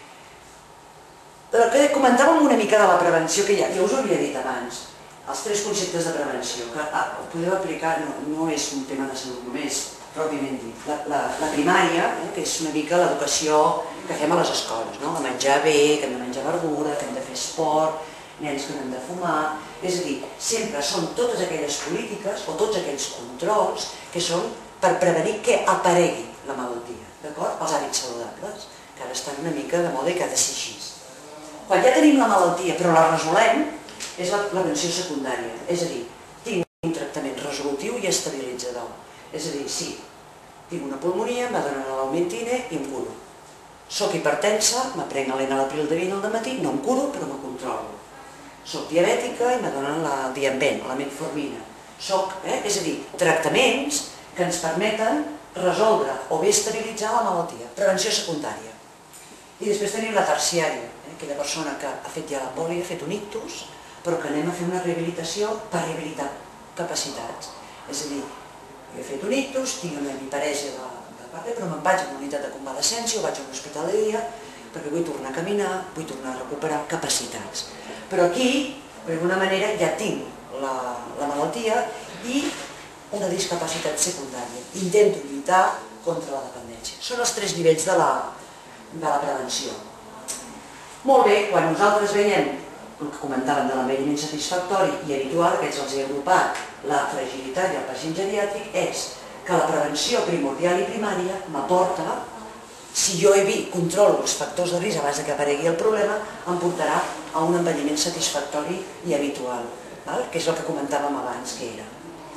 El que comentàvem una mica de la prevenció, que ja us ho havia dit abans, els tres conceptes de prevenció, que ho podeu aplicar, no és un tema de salut només, pròpiament dit. La primària, que és una mica l'educació que fem a les escoles, de menjar bé, que hem de menjar verdura, que hem de fer esport, nens que no hem de fumar... És a dir, sempre són totes aquelles polítiques o tots aquells controls que són per prevenir que aparegui la malaltia, d'acord? Els hàbits saludables, que ara estan una mica de moda i que ha de ser així. Quan ja tenim la malaltia però la resolem, és la prevenció secundària, és a dir, tinc un tractament resolutiu i estabilitzador. És a dir, sí, tinc una pulmonia, em donen l'aumentine i em curo. Soc hipertensa, m'aprenc l'enalapril de vint al matí, no em curo però me controlo. Soc diabètica i me donen la diambent, la metformina. Soc, és a dir, tractaments que ens permeten resoldre o bé estabilitzar la malaltia, prevenció secundària. I després tenim la terciària, aquella persona que ha fet ja l'embòlia, ha fet un ictus, però que anem a fer una rehabilitació per rehabilitar capacitats. És a dir, jo he fet un ictus, tinc una hemiparèsia de part, però me'n vaig a una unitat de convalescència o vaig a un hospital de dia perquè vull tornar a caminar, vull tornar a recuperar capacitats. Però aquí, d'alguna manera, ja tinc la malaltia i una discapacitat secundària. Intento lluitar contra la dependència. Són els tres nivells de la prevenció. Molt bé, quan nosaltres veiem el que comentàvem de l'envelliment satisfactori i habitual, aquests els he agrupat, la fragilitat i el pacient geriàtric, és que la prevenció primordial i primària m'aporta, si jo controlo els factors de risc abans que aparegui el problema, em portarà a un envelliment satisfactori i habitual, que és el que comentàvem abans que era.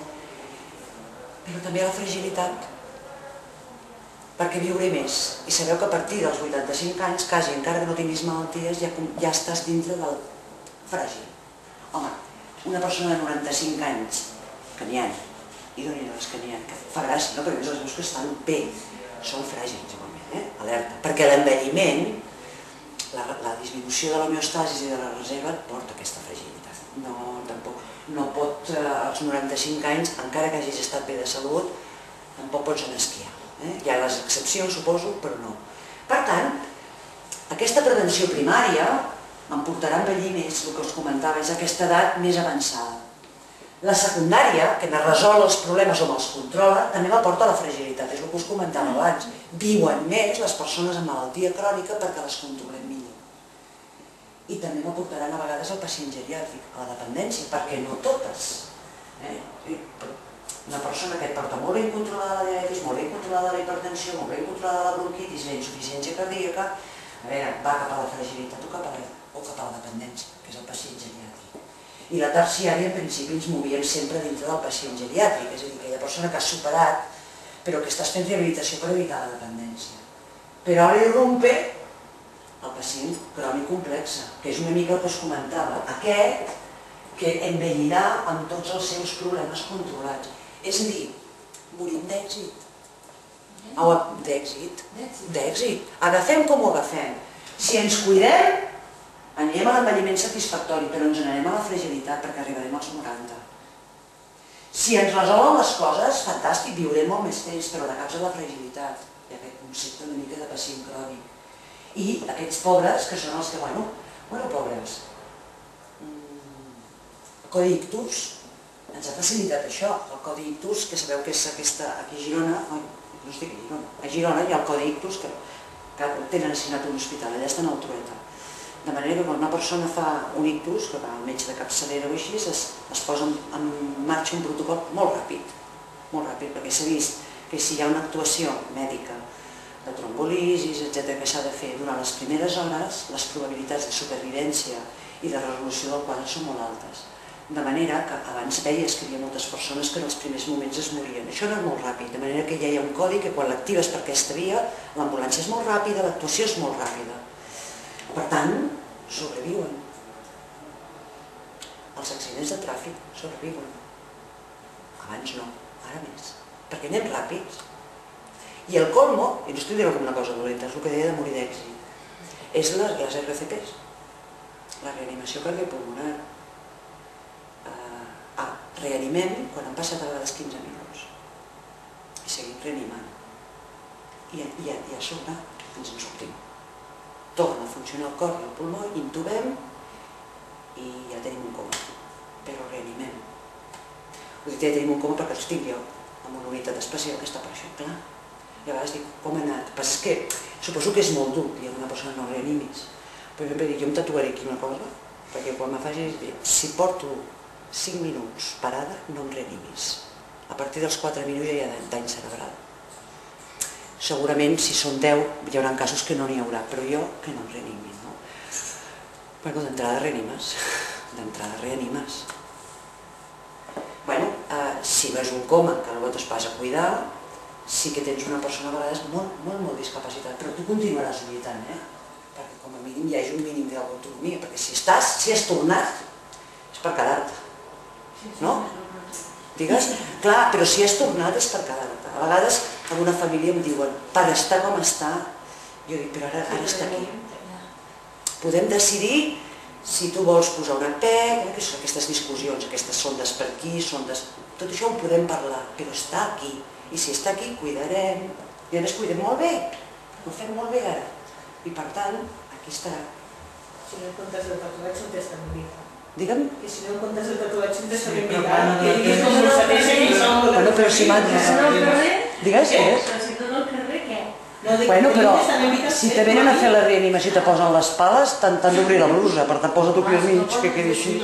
Però també la fragilitat, perquè viuré més. I sabeu que a partir dels vuitanta-cinc anys, quasi encara que no tinguis malalties, ja estàs dintre del fràgil. Home, una persona de noranta-cinc anys, que n'hi ha, i doni les que n'hi ha, que fa gràcia, perquè els veus que estan bé, són fràgils, igualment, alerta. Perquè l'envelliment, la disminució de l'homeostasis i de la reserva et porta aquesta fragilitat. No, tampoc. No pot, als noranta-cinc anys, encara que hagis estat bé de salut, tampoc pots anar a esquiar. Hi ha les excepcions, suposo, però no. Per tant, aquesta prevenció primària em portarà a envellir més, el que us comentava, és aquesta edat més avançada. La secundària, que me resol els problemes o me'ls controla, també m'aporta la fragilitat, és el que us comentava abans. Viuen més les persones amb malaltia crònica perquè les controlem millor. I també m'aportaran a vegades el pacient geriàtric, a la dependència, perquè no totes. Una persona que et porta molt ben controlada la diabetis, molt ben controlada la hipertensió, molt ben controlada la bronquitis, la insuficiència cardíaca, a veure, va cap a la fragilitat o cap a la, o cap a la dependència, que és el pacient geriàtric. I la terciària, en principi, ens movíem sempre dintre del pacient geriàtric, és a dir, aquella persona que has superat, però que estàs fent rehabilitació per evitar la dependència. Però ara irrompe el pacient crònic complex, que és una mica el que us comentava. Aquest que envellirà amb tots els seus problemes controlats. És a dir, morim d'èxit. D'èxit. D'èxit. Agafem com ho agafem. Si ens cuidem, anirem a l'envelliment satisfactori, però ens n'anem a la fragilitat perquè arribarem als noranta. Si ens resolen les coses, fantàstic, viurem molt més temps, però de caps a la fragilitat. Hi ha aquest concepte una mica de pacient crònic. I aquests pobres, que són els que, bueno, bueno, pobres, el Codi Ictus ens ha facilitat això. El Codi Ictus, que sabeu que és aquesta, aquí a Girona, no estic a Girona, a Girona hi ha el Codi Ictus, que tenen assignat un hospital, allà estan al Trueta. De manera que quan una persona fa un ictus, que va al metge de capçalera o així, es posa en marxa un protocol molt ràpid, molt ràpid, perquè s'ha vist que si hi ha una actuació mèdica de trombolisis, etcètera, que s'ha de fer durant les primeres hores, les probabilitats de supervivència i de resolució del quadre són molt altes. De manera que abans veies que hi havia moltes persones que en els primers moments es morien. Això no és molt ràpid, de manera que ja hi ha un codi que quan l'actives per aquesta via, l'ambulància és molt ràpida, l'actuació és molt ràpida. Per tant, sobreviuen. Els accidents de tràfic sobreviuen. Abans no, ara més, perquè anem ràpids. I el colmo, i no estic dient com una cosa dolenta, és el que deia de morir d'èxit, és les R C Ps, la reanimació cardiopulmonar. Ah, reanimem quan han passat a vegades quinze minuts i seguim reanimant. I a sobre ens en sortim. Torna a funcionar el cor i el pulmó, intubem i ja tenim un coma, però reanimem. Ho dic, ja tenim un coma perquè estic jo amb una unitat especial que està per això, clar. I a vegades dic, com ha anat? Però és que suposo que és molt dur dir a una persona no reanimis. Per exemple, dic, jo em tatuaré aquí una cosa, perquè quan me facis dir, si porto cinc minuts parada, no em reanimis. A partir dels quatre minuts ja hi ha dany cerebral. Segurament, si són deu, hi haurà casos que no n'hi haurà, però jo que no em reanimin. Bueno, d'entrada reanimes. D'entrada reanimes. Bueno, si no és un coma, que no et vas a cuidar, sí que tens una persona a vegades molt, molt, molt discapacitada, però tu continuaràs lluitant, eh? Perquè com a mínim hi hagi un mínim d'autonomia, perquè si estàs, si has tornat, és per quedar-te. No? Digues? Clar, però si has tornat és per quedar-te. A vegades en una família em diuen, per estar com està, jo dic, però ara està aquí. Podem decidir si tu vols posar una P E C, que són aquestes discussions, aquestes sondes per aquí, sondes... Tot això ho podem parlar, però està aquí. I si està aquí, cuidarem. I a més cuidem molt bé, ho fem molt bé ara. I per tant, aquí estarà. Si no comptes el tatuatge, on t'està invita. Digue'm? Que si no comptes el tatuatge, on t'està invita. Que diguis com no sabés que som... Bueno, però si m'ha... Digues, digues. Però si no al carrer, què? Bueno, però si te venen a fer la reanimació i te posen les pales, t'han d'obrir la blusa, per tant posa-t'ho aquí al mig, que quedi així.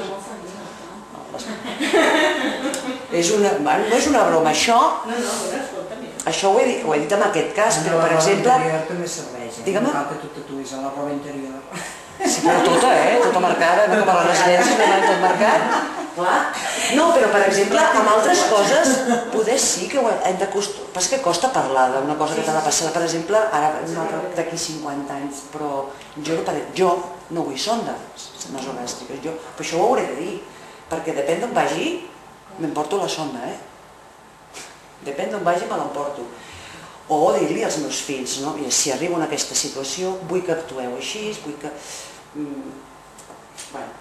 No és una broma, això... No, no, però escolta'm. Això ho he dit en aquest cas, però per exemple... La roba interior també serveix, eh? Digue'm. No cal que tu tatuïs a la roba interior. Sí, però tota, eh? Tota marcada, no com a les residències, no m'han tot marcat. Clar. No, però per exemple, amb altres coses, poder sí que hem d'acostumar... Pas que costa parlar d'una cosa que t'ha de passar. Per exemple, ara d'aquí cinquanta anys, però jo no vull sondes nasogàstriques, jo, però això ho hauré de dir, perquè depèn d'on vagi, m'emporto la sonda, eh? Depèn d'on vagi, me l'emporto. O dir-li als meus fills, no? Si arribo en aquesta situació, vull que actueu així, vull que... Bueno.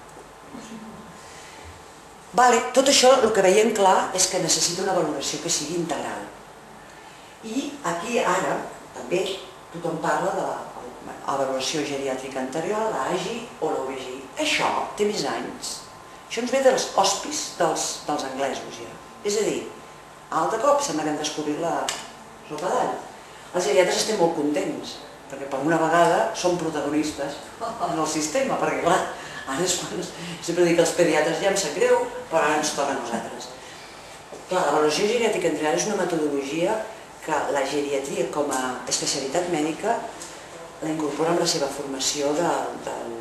Vale, tot això el que veiem clar és que necessita una valoració que sigui integral. I aquí ara també tothom parla del a valoració geriàtrica anterior, l'A G I o l'O B G I. Això té més anys. Això ens ve dels hospis dels anglesos ja. És a dir, altre cop sembla que hem descobrit la sopa d'all. Els geriatres estem molt contents, perquè per una vegada som protagonistes en el sistema, perquè clar, ara és quan sempre dic que els pediatres ja em sap greu, però ara ens toca a nosaltres. Clar, la valoració geriàtrica anterior és una metodologia que la geriatria com a especialitat mèdica la incorpora amb la seva formació del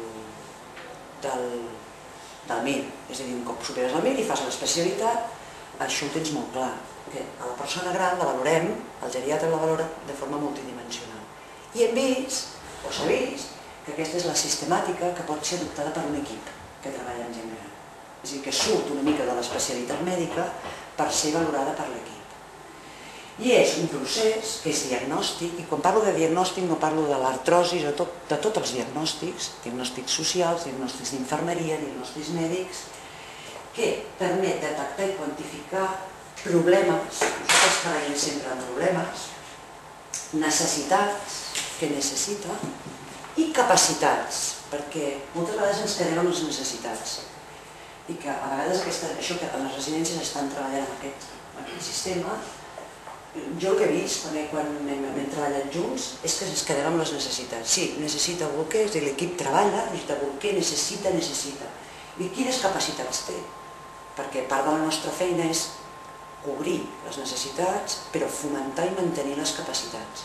M I R. És a dir, un cop superes el M I R i fas l'especialitat, això ho tens molt clar. A la persona gran la valorem, el geriatre la valora de forma multidimensional. I hem vist, o s'ha vist, que aquesta és la sistemàtica que pot ser adoptada per un equip que treballa en gent gran. És a dir, que surt una mica de l'especialitat mèdica per ser valorada per l'equip. I és un procés que és diagnòstic, i quan parlo de diagnòstic no parlo de l'artrosi, de tots els diagnòstics, diagnòstics socials, diagnòstics d'infermeria, diagnòstics mèdics, que permet detectar i quantificar problemes, nosaltres treballem sempre amb problemes, necessitats que necessita i capacitats, perquè moltes vegades ens quedem amb les necessitats i que a vegades això que en les residències estan treballant en aquest sistema, jo el que he vist quan hem treballat junts és que ens quedem amb les necessitats. Sí, necessita bolquer, és a dir, l'equip treballa, necessita bolquer, necessita, necessita. I quines capacitats té? Perquè part de la nostra feina és cobrir les necessitats, però fomentar i mantenir les capacitats.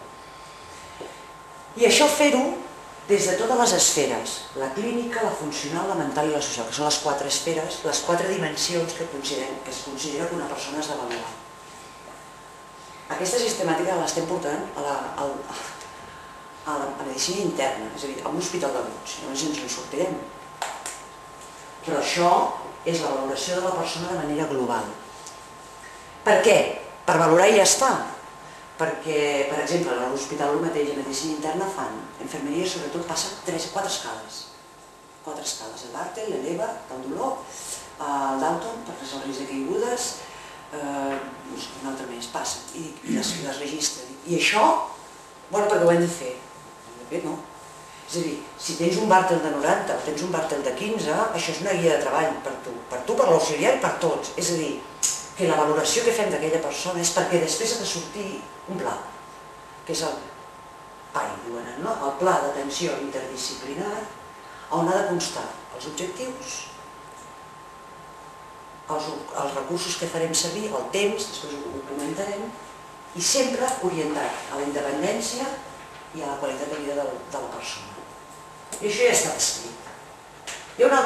I això fer-ho des de totes les esferes, la clínica, la funcional, la mental i la social, que són les quatre esferes, les quatre dimensions que es considera que una persona has de valorar. Aquesta sistemàtica l'estem portant a la medicina interna, és a dir, a un hospital d'aguts, llavors ens en sortirem. Però això és la valoració de la persona de manera global. Per què? Per valorar i ja està. Perquè, per exemple, a l'hospital el mateix, a medicina interna fan, infermeria sobretot passa quatre escales. Quatre escales, el Bartel, l'Eleva, el dolor, el Dalton, perquè és el risc de caigudes, un altre més, passa, i les registren. I això, bueno, perquè ho hem de fer. De fet, no. És a dir, si tens un Bartel de noranta o tens un Bartel de quinze, això és una guia de treball per tu, per tu, per l'auxiliar i per tots. És a dir, que la valoració que fem d'aquella persona és perquè després ha de sortir un pla, que és el P A I, diuen, no? El Pla d'Atenció Interdisciplinar, on ha de constar els objectius, els recursos que farem servir, el temps, després ho comentarem, i sempre orientat a la independència i a la qualitat de vida de la persona. I això ja ha estat escrit. Hi ha una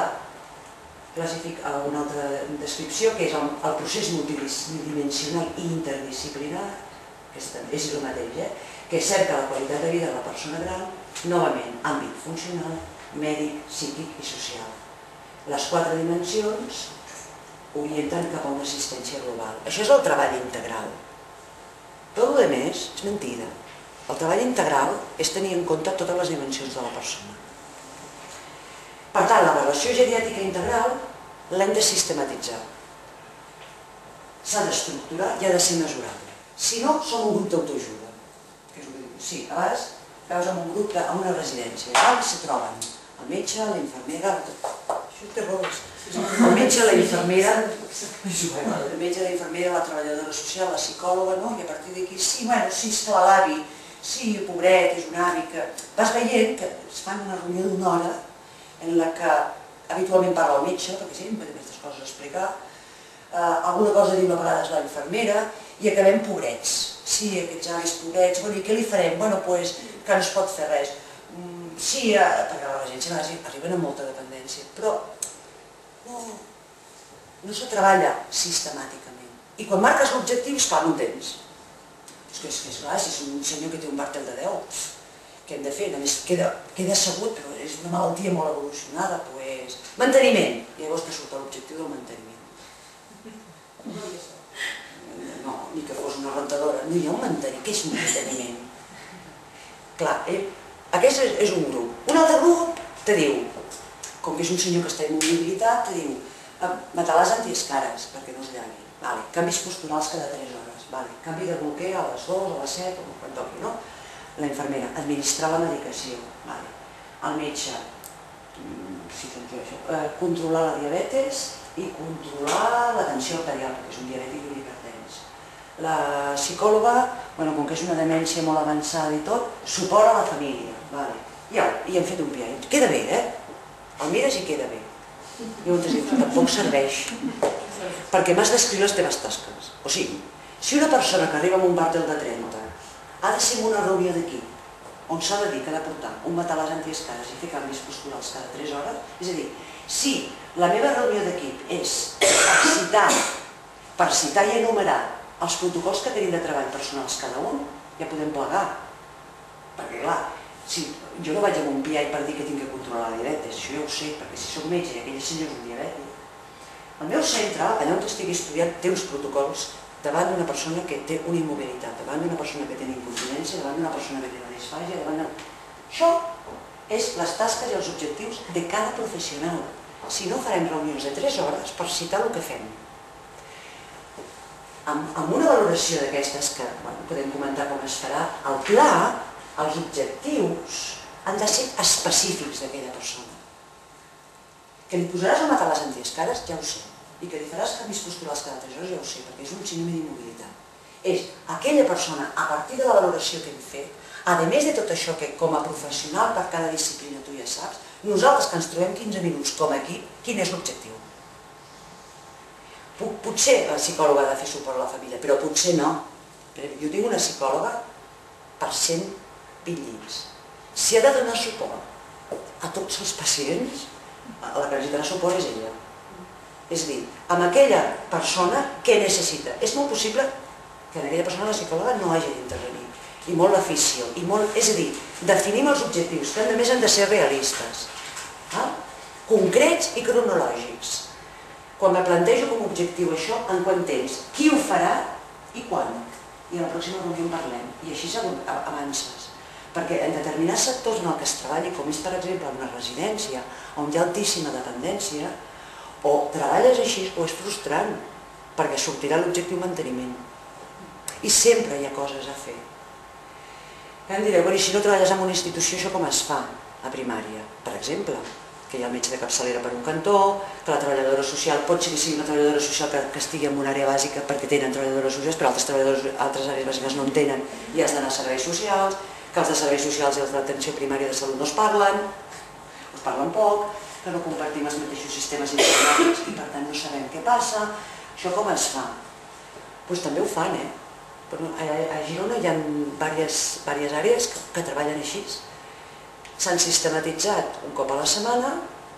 altra descripció que és el procés multidimensional i interdisciplinar, que és el mateix, que cerca la qualitat de vida de la persona gran, novament, àmbit funcional, mèdic, psíquic i social. Les quatre dimensions orienten cap a una assistència global. Això és el treball integral. Tot el més és mentida. El treball integral és tenir en compte totes les dimensions de la persona. Per tant, la relació geriàtrica integral l'hem de sistematitzar. S'ha d'estructurar i ha de ser mesurable. Si no, som un grup d'autoajuda. Sí, a vegades veus en un grup, en una residència, i s'hi troben el metge, la infermera, això té rols. El metge, la infermera, el metge, la infermera, la treballadora social, la psicòloga, i a partir d'aquí, sí, bueno, sí, esclar, l'avi, sí, pobret, és un avi, que vas veient que es fan una reunió d'una hora en la que habitualment parla el metge, perquè sempre té aquestes coses a explicar, alguna cosa diu a vegades la infermera, i acabem pobrets. Sí, aquests avis pobrets, bueno, i què li farem? Bueno, doncs, que no es pot fer res. Sí, perquè a la regència arriben amb molta dependència, però no se treballa sistemàticament. I quan marques l'objectiu, esclar, no en tens. És que, esclar, si és un senyor que té un Bartel de deu, què hem de fer? A més, queda assegut, però és una malaltia molt evolucionada, doncs... Manteniment. I llavors te surt l'objectiu del manteniment. No, ni que fos una rentadora. No hi ha un manteniment. Què és un manteniment? Clar, aquest és un grup. Un altre grup te diu, com que és un senyor que està en mobilitat, te diu, matalàs antiescares, perquè no es llagui. Canvis posturals cada tres hores. Canvi de bloquer a les dues, a les set, o quan toqui, no? la infermera, administrar la medicació. El metge, controlar la diabetes i controlar la tensió arterial, perquè és un diabètic i un hipertens. La psicòloga, com que és una demència molt avançada i tot, suport a la família. I hem fet un piai. Queda bé, eh? El mires i queda bé. I llavors dius, tampoc serveix, perquè m'has d'escriure les teves tasques. O sigui, si una persona que arriba a un bàrtel de trenta ha de ser en una reunió d'equip, on s'ha de dir que ha de portar un matalàs antiescares i fer canvis posturals cada tres hores, és a dir, si la meva reunió d'equip és per citar, per citar i enumerar els protocols que tenim de treball personals cada un, ja podem plegar. Perquè, clar, jo no vaig amb un P I per dir que tinc que controlar la diabetes, això ja ho sé, perquè si soc metge i aquell senyor és un diabètic. El meu centre, allà on estigui estudiant, té uns protocols davant d'una persona que té una immobilitat, davant d'una persona que té una incontinència, davant d'una persona que té una disfàgia, davant de... Això és les tasques i els objectius de cada professional. Si no, farem reunions de tres hores per citar el que fem. Amb una valoració d'aquestes, que podem comentar com es farà, el pla, els objectius, han de ser específics d'aquella persona. Que li posaràs un matalàs antiescares, ja ho sé. I que li faràs canvis posturals cada tres hores, ja ho sé, perquè és un síndrome d'immobilitat. És aquella persona, a partir de la valoració que hem fet, a més de tot això que com a professional per cada disciplina tu ja saps, nosaltres que ens trobem quinze minuts com aquí, quin és l'objectiu? Potser la psicòloga ha de fer suport a la família, però potser no. Jo tinc una psicòloga per cent vint llits. Si ha de donar suport a tots els pacients, la que necessitarà suport és ella. És a dir, amb aquella persona, què necessita? És molt possible que en aquella persona la psicòloga no hagi d'intervenir. I molt l'afició. És a dir, definim els objectius, que a més han de ser realistes, concrets i cronològics. Quan me plantejo com a objectiu això, en quant temps, qui ho farà i quan. I a la pròxima reunió en parlem. I així avances. Perquè en determinats sectors en què es treballi, com és per exemple una residència, on hi ha altíssima dependència, o treballes així o és frustrant, perquè sortirà l'objectiu manteniment. I sempre hi ha coses a fer. Em direu, i si no treballes en una institució, això com es fa a primària? Per exemple, que hi ha el metge de capçalera per un cantó, que la treballadora social pot ser que sigui una treballadora social que estigui en una àrea bàsica perquè tenen treballadores socials, però altres àrees bàsiques no en tenen i has d'anar a serveis socials, que els de serveis socials i els d'atenció primària de salut no es parlen, es parlen poc, que no compartim els mateixos sistemes informàtics i per tant no sabem què passa. Això com es fa? Doncs també ho fan, eh? A Girona hi ha diverses àrees que treballen així. S'han sistematitzat un cop a la setmana,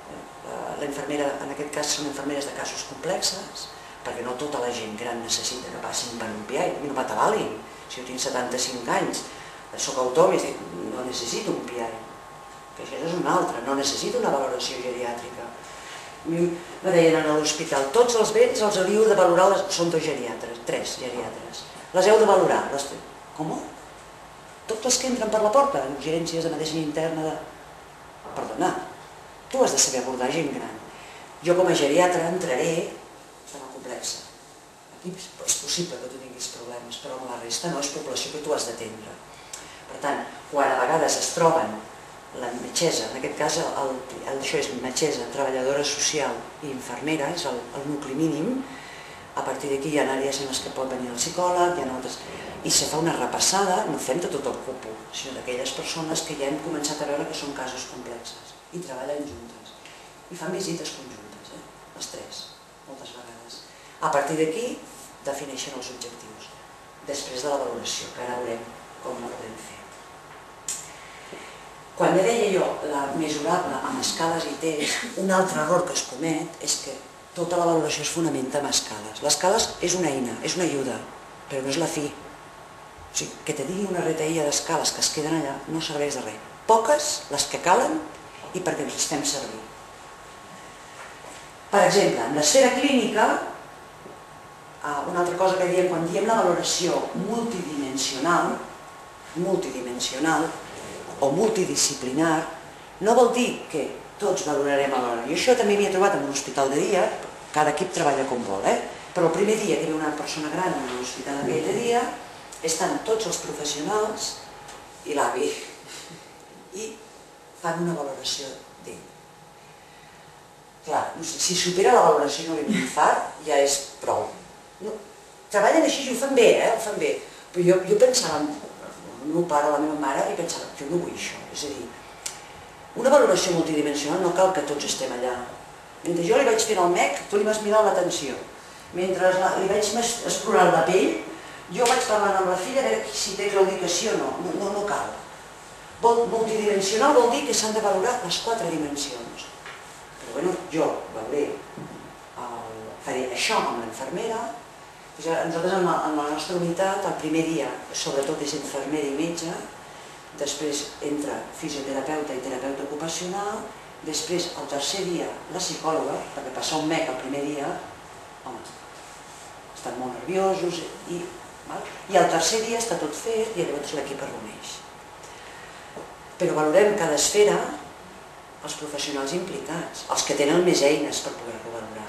la infermera, en aquest cas són infermeres de casos complexes, perquè no tota la gent gran necessita que passin per un P I, no m'atabalin. Si jo tinc setanta-cinc anys, soc autònom i no necessito un P I, que això és una altra, no necessito una valoració geriàtrica. Me deien a l'hospital, tots els vells els hauríeu de valorar, són dos geriatres, tres geriatres, les heu de valorar. Com? Tots els que entren per la porta, en urgències, de medicina interna, de... Perdona, tu has de saber abordar gent gran. Jo com a geriatra entraré en la complexa. Aquí és possible que tu tinguis problemes, però amb la resta no, és població que tu has d'atendre. Per tant, quan a vegades es troben la metgessa, en aquest cas això és metgessa, treballadora social i infermera, és el nucli mínim, a partir d'aquí hi ha àrees en les que pot venir el psicòleg, hi ha altres... I se fa una repassada, no fem de tot el cúpul, sinó d'aquelles persones que ja hem començat a veure que són casos complexes i treballen juntes. I fan visites conjuntes, les tres, moltes vegades. A partir d'aquí defineixen els objectius, després de la valoració, que ara veurem com ho podem fer. Quan deia jo la mesurable amb escales i tests, un altre error que es comet és que tota la valoració es fonamenta en escales. L'escala és una eina, és una ajuda, però no és la fi. O sigui, que te digui una retaïlla d'escales que es queden allà no serveix de res. Poques, les que calen, i perquè ens estem servir. Per exemple, en l'esfera clínica, una altra cosa que diem, quan diem la valoració multidimensional, multidimensional o multidisciplinar, no vol dir que tots valorarem alhora. I això també m'hi he trobat en un hospital de dia, cada equip treballa com vol, eh? Però el primer dia que hi ha una persona gran en l'hospital aquell de dia, estan tots els professionals i l'avi, i fan una valoració d'ell. Clar, si supera la valoració no l'infart, ja és prou. Treballen així i ho fan bé, eh? Ho fan bé. Però jo pensava, el meu pare, la meva mare, i pensava, jo no vull això. És a dir, una valoració multidimensional no cal que tots estem allà. Mentre jo li vaig fent el mec, tu li vas mirant l'atenció. Mentre li vaig explorant la pell, jo vaig parlant amb la filla a veure si té claudicació o no. No, no cal. Multidimensional vol dir que s'han de valorar les quatre dimensions. Però bueno, jo veuré, faré això amb l'infermera. Nosaltres en la nostra unitat, el primer dia, sobretot és infermera i metge, després entra fisioterapeuta i terapeuta ocupacional, després el tercer dia la psicòloga, perquè passar un mec el primer dia, home, estan molt nerviosos, i el tercer dia està tot fet i llavors l'equip es reuneix. Però valorem cada esfera els professionals implicats, els que tenen més eines per poder-lo valorar.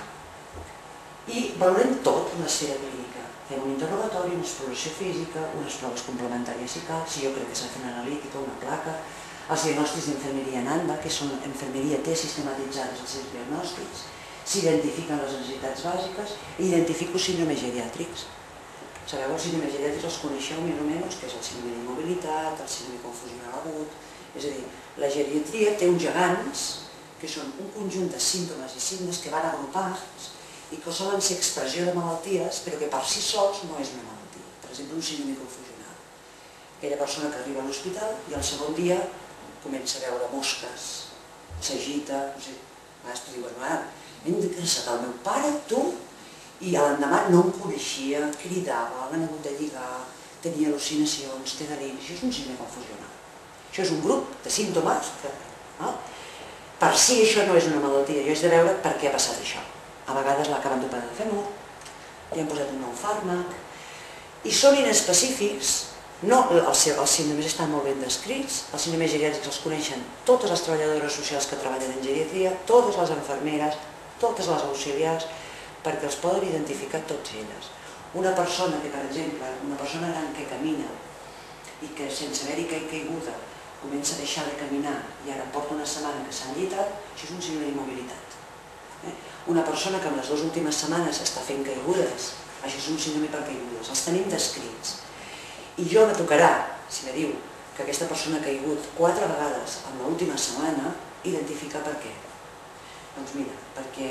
I valorem tot en l'esfera clínica. Fem un interrogatori, una exploració física, unes proves complementàries si cal, si jo crec que s'ha de fer una analítica, una placa, els diagnòstics d'infermeria en ANDA, que són infermeria té sistematitzades els seus diagnòstics, s'identifiquen les necessitats bàsiques i identifico síndromes geriàtrics. Sabeu, els síndromes geriàtrics els coneixeu més o menys, que és el síndrome d'immobilitat, el síndrome confusional agut. És a dir, la geriatria té uns gegants, que són un conjunt de símptomes i signes que van agrupats i que solen ser expressió de malalties, però que per si sols no és una malaltia. Per exemple, un síndrome confusional. Aquella persona que arriba a l'hospital i al segon dia comença a veure mosques, s'agita, no sé, a vegades t'ho diuen, ara, hem cansat el meu pare, tu, i l'endemà no em coneixia, cridava, l'han hagut de lligar, tenia al·lucinacions, té deliris, això és un síndrome confusional. Això és un grup de símptomes que, per si això no és una malaltia, jo he de veure per què ha passat això. A vegades l'acaben d'operar de fèmur, li han posat un nou fàrmac, i són inespecífics. No, els síndromes estan molt ben descrits, els síndromes geriàtrics els coneixen totes les treballadores socials que treballen en geriatria, totes les infermeres, totes les auxiliars, perquè els poden identificar tots elles. Una persona que, per exemple, una persona gran que camina i que sense haver-hi caiguda comença a deixar de caminar i ara porta una setmana que s'ha enllitat, això és un síndrome d'immobilitat. Una persona que en les dues últimes setmanes està fent caigudes, això és un síndrome per caigudes, els tenim descrits. I jo me tocarà, si me diu que aquesta persona ha caigut quatre vegades en l'última setmana, identificar per què. Doncs mira, perquè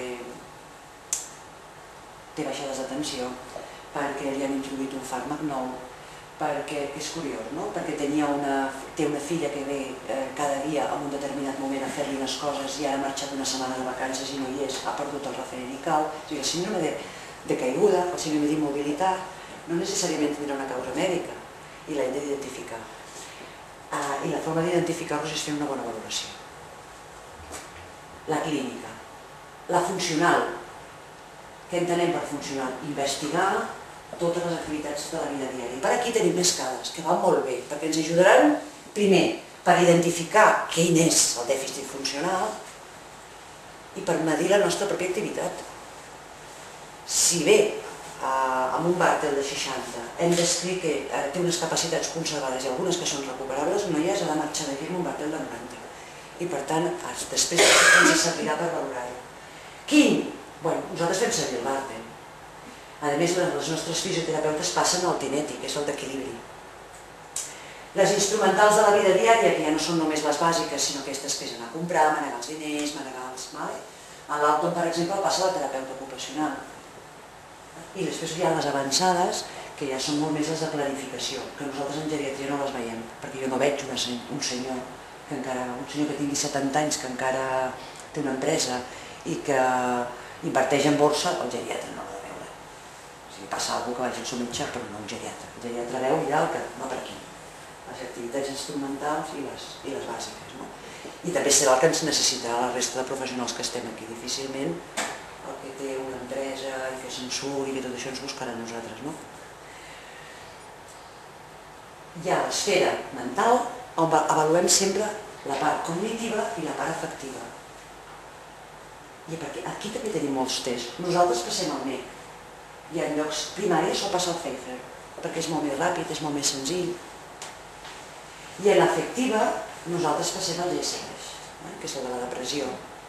té baixades d'atenció, perquè li han introduït un fàrmac nou, perquè, és curiós, no? Perquè té una filla que ve cada dia en un determinat moment a fer-li unes coses i ara ha marxat una setmana de vacances i no hi és, ha perdut el referent i cau. O sigui, el síndrome de caiguda, el síndrome d'immobilitat, no necessàriament tindrà una causa mèdica i l'hem d'identificar. I la forma d'identificar-los és fer una bona valoració. La clínica. La funcional. Què entenem per funcional? Investigar totes les activitats de la vida diària. I per aquí tenim més cades, que van molt bé, perquè ens ajudaran, primer, per identificar quin és el dèficit funcional i per medir la nostra pròpia activitat. Si bé amb un Bartel de seixanta hem descrit que té unes capacitats conservades i algunes que són recuperables, no hi ha de marxar d'aquí amb un Bartel de noranta. I per tant, després ens servirà per valorar-ho. Quin? Bé, nosaltres fem servir el Bartel. A més, les nostres fisioterapeutes passen al tinètic, que és el d'equilibri. Les instrumentals de la vida diària, que ja no són només les bàsiques, sinó aquestes que és anar a comprar, manegar els diners, manegar els... A l'Alton, per exemple, passa la terapeuta ocupacional. I després hi ha les avançades, que ja són molt més les de planificació, que nosaltres en geriatria no les veiem, perquè jo no veig un senyor que encara, un senyor que tingui setanta anys, que encara té una empresa i que inverteix en borsa, el geriatre no. Si passa alguna cosa que vagi al seu metge, però no un geriatre. El geriatre veu i d'altre, no per aquí. Les activitats instrumentals i les bàsiques. I també serà el que ens necessitarà la resta de professionals que estem aquí. Difícilment el que té una empresa i que se'n surt i que tot això ens buscarà a nosaltres. Hi ha l'esfera mental on avaluem sempre la part cognitiva i la part afectiva. I aquí també tenim molts tests. Nosaltres passem al M E C. I en llocs primaris sol passar el Pfeiffer, perquè és molt més ràpid, és molt més senzill. I en l'afectiva nosaltres passem al G S S, que és la de la depressió.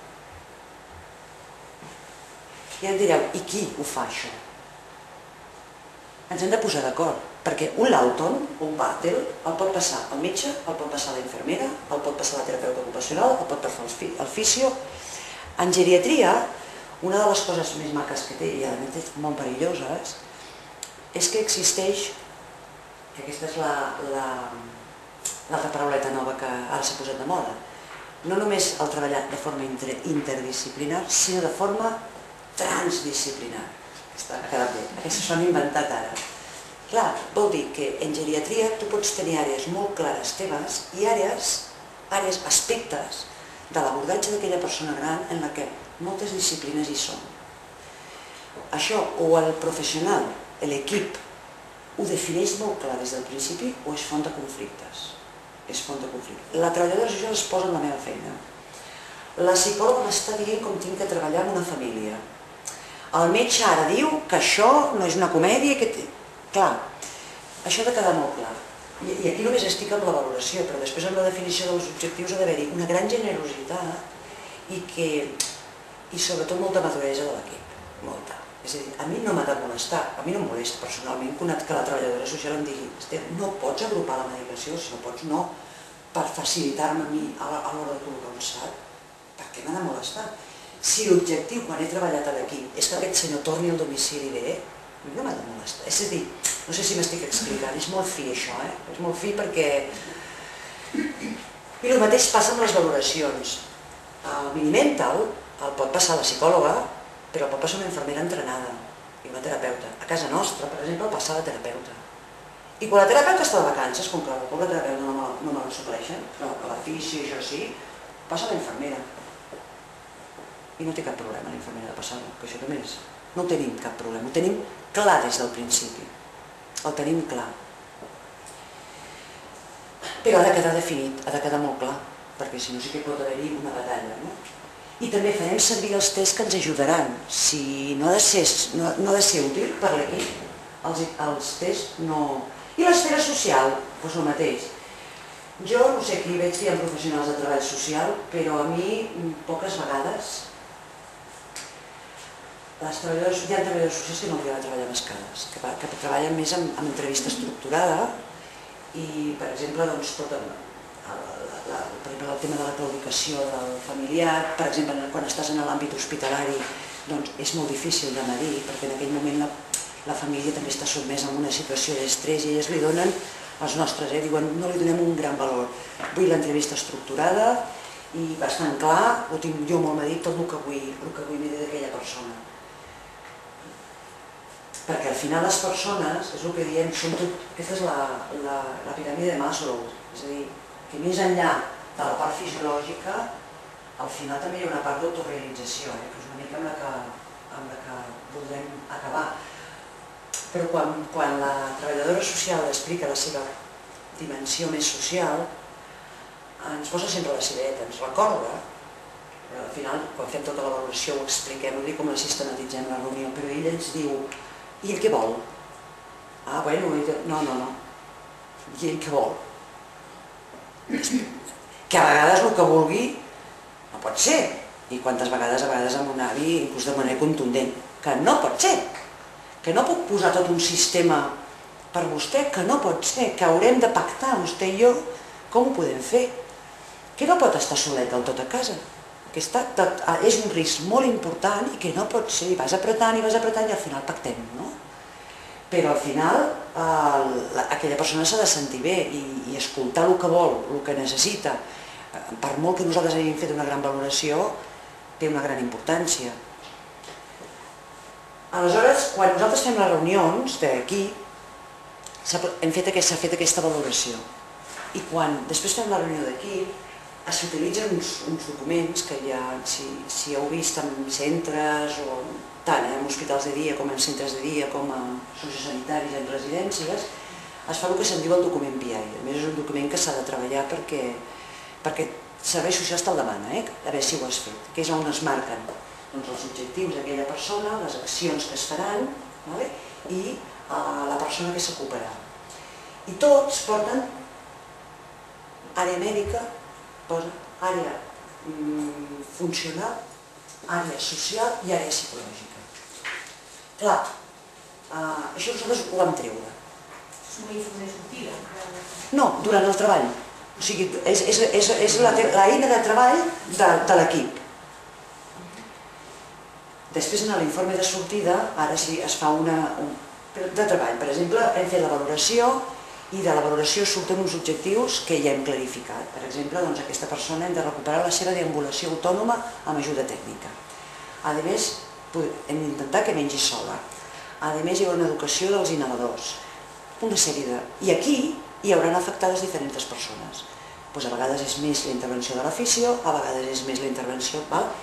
I em direu, i qui ho fa això? Ens hem de posar d'acord, perquè un Lawton, un Bartel, el pot passar el metge, el pot passar la infermera, el pot passar la terapeuta ocupacional, el pot passar el fisio. En geriatria, una de les coses més maques que té, i a més molt perilloses, és que existeix, i aquesta és l'altra parauleta nova que ara s'ha posat de moda, no només el treballar de forma interdisciplinar, sinó de forma transdisciplinar. Està quedat bé, aquestes s'ho han inventat ara. Clar, vol dir que en geriatria tu pots tenir àrees molt clares teves i àrees, àrees, aspectes de l'abordatge d'aquella persona gran en la que moltes disciplines hi són. Això o el professional, l'equip, ho defineix molt clar des del principi o és font de conflictes. És font de conflictes. La treballadora social es posa en la meva feina. La psicòloga m'està dient com tinc que treballar amb una família. El metge ara diu que això no és una comèdia, que... Clar, això ha de quedar molt clar. I aquí només estic amb la valoració, però després amb la definició dels objectius ha d'haver-hi una gran generositat i que... i sobretot molta maduresa de l'equip, molta. És a dir, a mi no m'ha de molestar, a mi no em molesta personalment que la treballadora social em digui Esther, no pots agrupar la medicació, si no pots no, per facilitar-me a mi a l'hora de col·locar un sac, per què m'ha de molestar? Si l'objectiu, quan he treballat a l'equip, és que aquest senyor torni al domicili bé, a mi no m'ha de molestar. És a dir, no sé si m'estic explicant, és molt fi això, eh? És molt fi perquè... I el mateix passa amb les valoracions. El mini-mental el pot passar la psicòloga, però el pot passar una infermera entrenada i una terapeuta. A casa nostra, per exemple, el passa la terapeuta. I quan la terapeuta està de vacances, com que la pobra terapeuta no me la supleixen, però que la fisio i això sí, passa la infermera. I no té cap problema la infermera de passar-ho, que això també és. No tenim cap problema, ho tenim clar des del principi. El tenim clar. Però ha de quedar definit, ha de quedar molt clar, perquè si no sí que pot haver-hi una batalla, no? I també farem servir els tests que ens ajudaran. Si no ha de ser, no, no ha de ser útil per l'equip, els, els tests no... I l'esfera social, doncs el mateix. Jo no sé qui veig que hi ha professionals de treball social, però a mi poques vegades les treballadores, hi ha treballadors socials que no els agrada treballar amb escales, que, que treballen més amb, amb entrevista estructurada i, per exemple, doncs, tot el, el, la, per exemple, el tema de la claudicació del familiar, per exemple, quan estàs en l'àmbit hospitalari, doncs és molt difícil de medir, perquè en aquell moment la, la família també està sotmesa a una situació d'estrès i elles li donen, els nostres, eh, diuen, no li donem un gran valor. Vull l'entrevista estructurada i bastant clar, ho tinc jo molt medit tot el que vull, el que vull medir d'aquella persona. Perquè al final les persones, és el que diem, són tot, aquesta és la, la, la piràmide de Maslow, és a dir, que més enllà de la part fisiològica, al final també hi ha una part d'autorealització, eh, que és una mica amb la que, amb la que voldrem acabar. Però quan, quan la treballadora social explica la seva dimensió més social, ens posa sempre la cireta, ens recorda, però al final, quan fem tota la valoració ho expliquem, ho dic com la sistematitzem la reunió, però ell ens diu, i ell què vol? Ah, bueno, no, no, no. I ell què vol? Que a vegades el que vulgui no pot ser. I quantes vegades, a vegades amb un avi, inclús de manera contundent, que no pot ser. Que no puc posar tot un sistema per vostè, que no pot ser, que haurem de pactar, vostè i jo, com ho podem fer? Que no pot estar solet del tot a casa. Que està, és un risc molt important i que no pot ser, i vas apretant i vas apretant i al final pactem, no? Però al final el, aquella persona s'ha de sentir bé i, i escoltar el que vol, el que necessita, per molt que nosaltres hàgim fet una gran valoració, té una gran importància. Aleshores, quan nosaltres fem les reunions d'aquí, hem fet, s'ha fet aquesta valoració. I quan després fem la reunió d'aquí, s'utilitzen uns, uns documents que ja, si, si heu vist en centres, o tant eh, en hospitals de dia com en centres de dia, com a sociosanitaris, en residències, es fa el que se'n diu el document P I. A més, és un document que s'ha de treballar perquè, perquè serveis socials te'l demana, eh? A veure si ho has fet, que és on es marquen doncs, els objectius d'aquella persona, les accions que es faran, vale? I uh, la persona que s'ocuparà. I tots porten àrea mèdica, posa àrea funcional, àrea social i àrea psicològica. Clar, això nosaltres ho vam treure. És una informe sortida. No, durant el treball. O sigui, és l'eina de treball de l'equip. Després, en l'informe de sortida, ara sí es fa una... de treball. Per exemple, hem fet la valoració i de la valoració surten uns objectius que ja hem clarificat. Per exemple, aquesta persona hem de recuperar la seva deambulació autònoma amb ajuda tècnica. A més, hem d'intentar que mengi sola. A més, hi haurà una educació dels inhaladors. Una sèrie de... I aquí hi hauran afectades diferents persones. A vegades és més la intervenció de l'afició, a vegades és més la intervenció...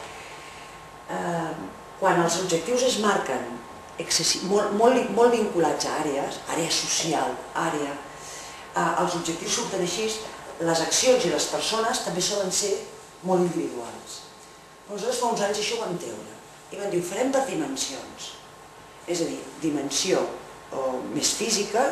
Quan els objectius es marquen molt vinculats a àrees, àrea social, àrea... Els objectius surten així, les accions i les persones també solen ser molt individuals. Nosaltres fa uns anys això ho vam treure i vam dir, ho farem per dimensions. És a dir, dimensió més física,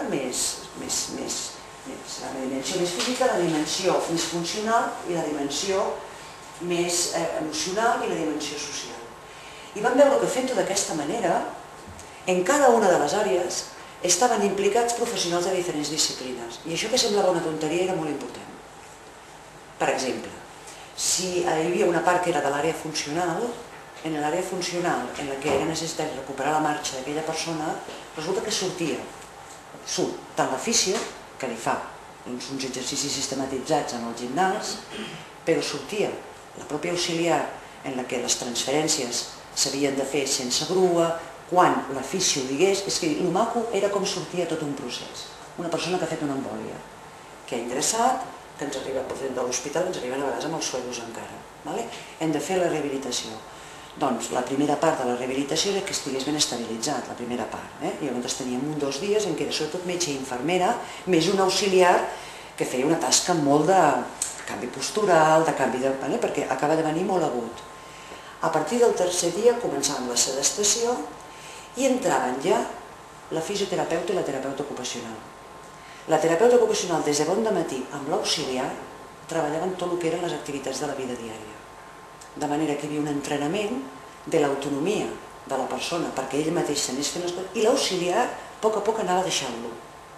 la dimensió més física, la dimensió més funcional i la dimensió més emocional i la dimensió social. I vam veure que fent-ho d'aquesta manera, en cada una de les àrees estaven implicats professionals de diferents disciplines. I això que semblava una tonteria era molt important. Per exemple, si hi havia una part que era de l'àrea funcional, en l'àrea funcional en la que era necessari recuperar la marxa d'aquella persona, resulta que sortia, surt tant l'afició, que li fa uns exercicis sistematitzats en el gimnàs, però sortia la pròpia auxiliar en la que les transferències s'havien de fer sense grua, quan l'afició digués, és que el maco era com sortia tot un procés. Una persona que ha fet una embòlia, que ha ingressat, que ens arriba de l'hospital, ens arriben a vegades amb els suelos encara. Hem de fer la rehabilitació. Doncs la primera part de la rehabilitació era que estigués ben estabilitzat, la primera part. I llavors teníem un dos dies en què era sobretot metge i infermera, més un auxiliar que feia una tasca molt de canvi postural, de canvi de... perquè acaba de venir molt agut. A partir del tercer dia començàvem la sedestació i entraven ja la fisioterapeuta i la terapeuta ocupacional. La terapeuta ocupacional des de bon dematí amb l'auxiliar treballaven tot el que eren les activitats de la vida diària. De manera que hi havia un entrenament de l'autonomia de la persona perquè ell mateix s'anés fent les coses i l'auxiliar a poc a poc anava deixant-lo.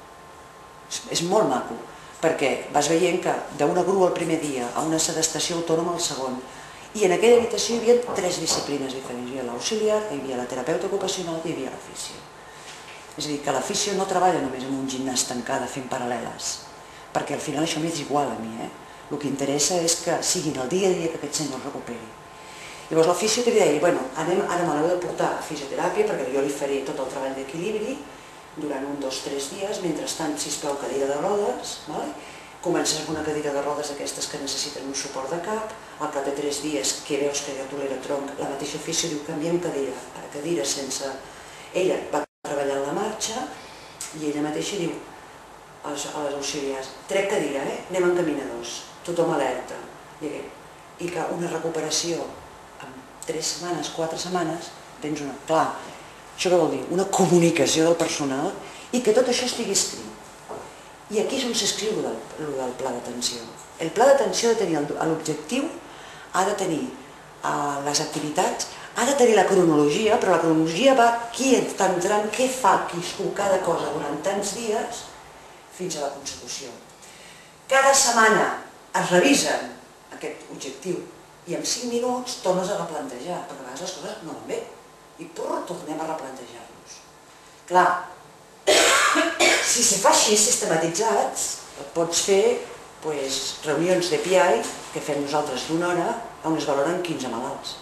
És molt maco, perquè vas veient que d'una grua el primer dia a una sedestació autònoma el segon, i en aquella habitació hi havia tres disciplines diferents. Hi havia l'auxiliar, hi havia la terapeuta ocupacional i hi havia l'afició. És a dir, que l'afició no treballa només en un gimnàs tancada fent paral·leles, perquè al final això m'és igual a mi. El que interessa és que siguin el dia a dia que aquest senyor es recuperi. Llavors l'afició te deia, bueno, ara me l'heu de portar a fisioteràpia perquè jo li faré tot el treball d'equilibri durant un, dos, tres dies, mentrestant, sisplau, cadira de rodes, comences amb una cadira de rodes d'aquestes que necessiten un suport de cap, al cap de tres dies que veus que ja tolera tronc, la mateixa afició diu canviem cadira, a cadira sense... Ella va treballar en la marxa i ella mateixa diu a les auxiliars, trec cadira, anem en caminadors, tothom alerta. I que una recuperació en tres setmanes, quatre setmanes, tens una... Clar, això què vol dir? Una comunicació del personal i que tot això estigui escrit. I aquí és on s'escriu el del pla d'atenció. El pla d'atenció ha de tenir l'objectiu, ha de tenir les activitats, ha de tenir la cronologia, però la cronologia va qui està entrant, què fa cada cosa durant tants dies fins a la consecució. Cada setmana es revisen aquest objectiu i en cinc minuts tornes a replantejar, perquè a vegades les coses no van bé i tornem a replantejar-los. Clar, si se fa així sistematitzats, pots fer reunions de P I que fem nosaltres d'una hora on es valoren quinze malalts.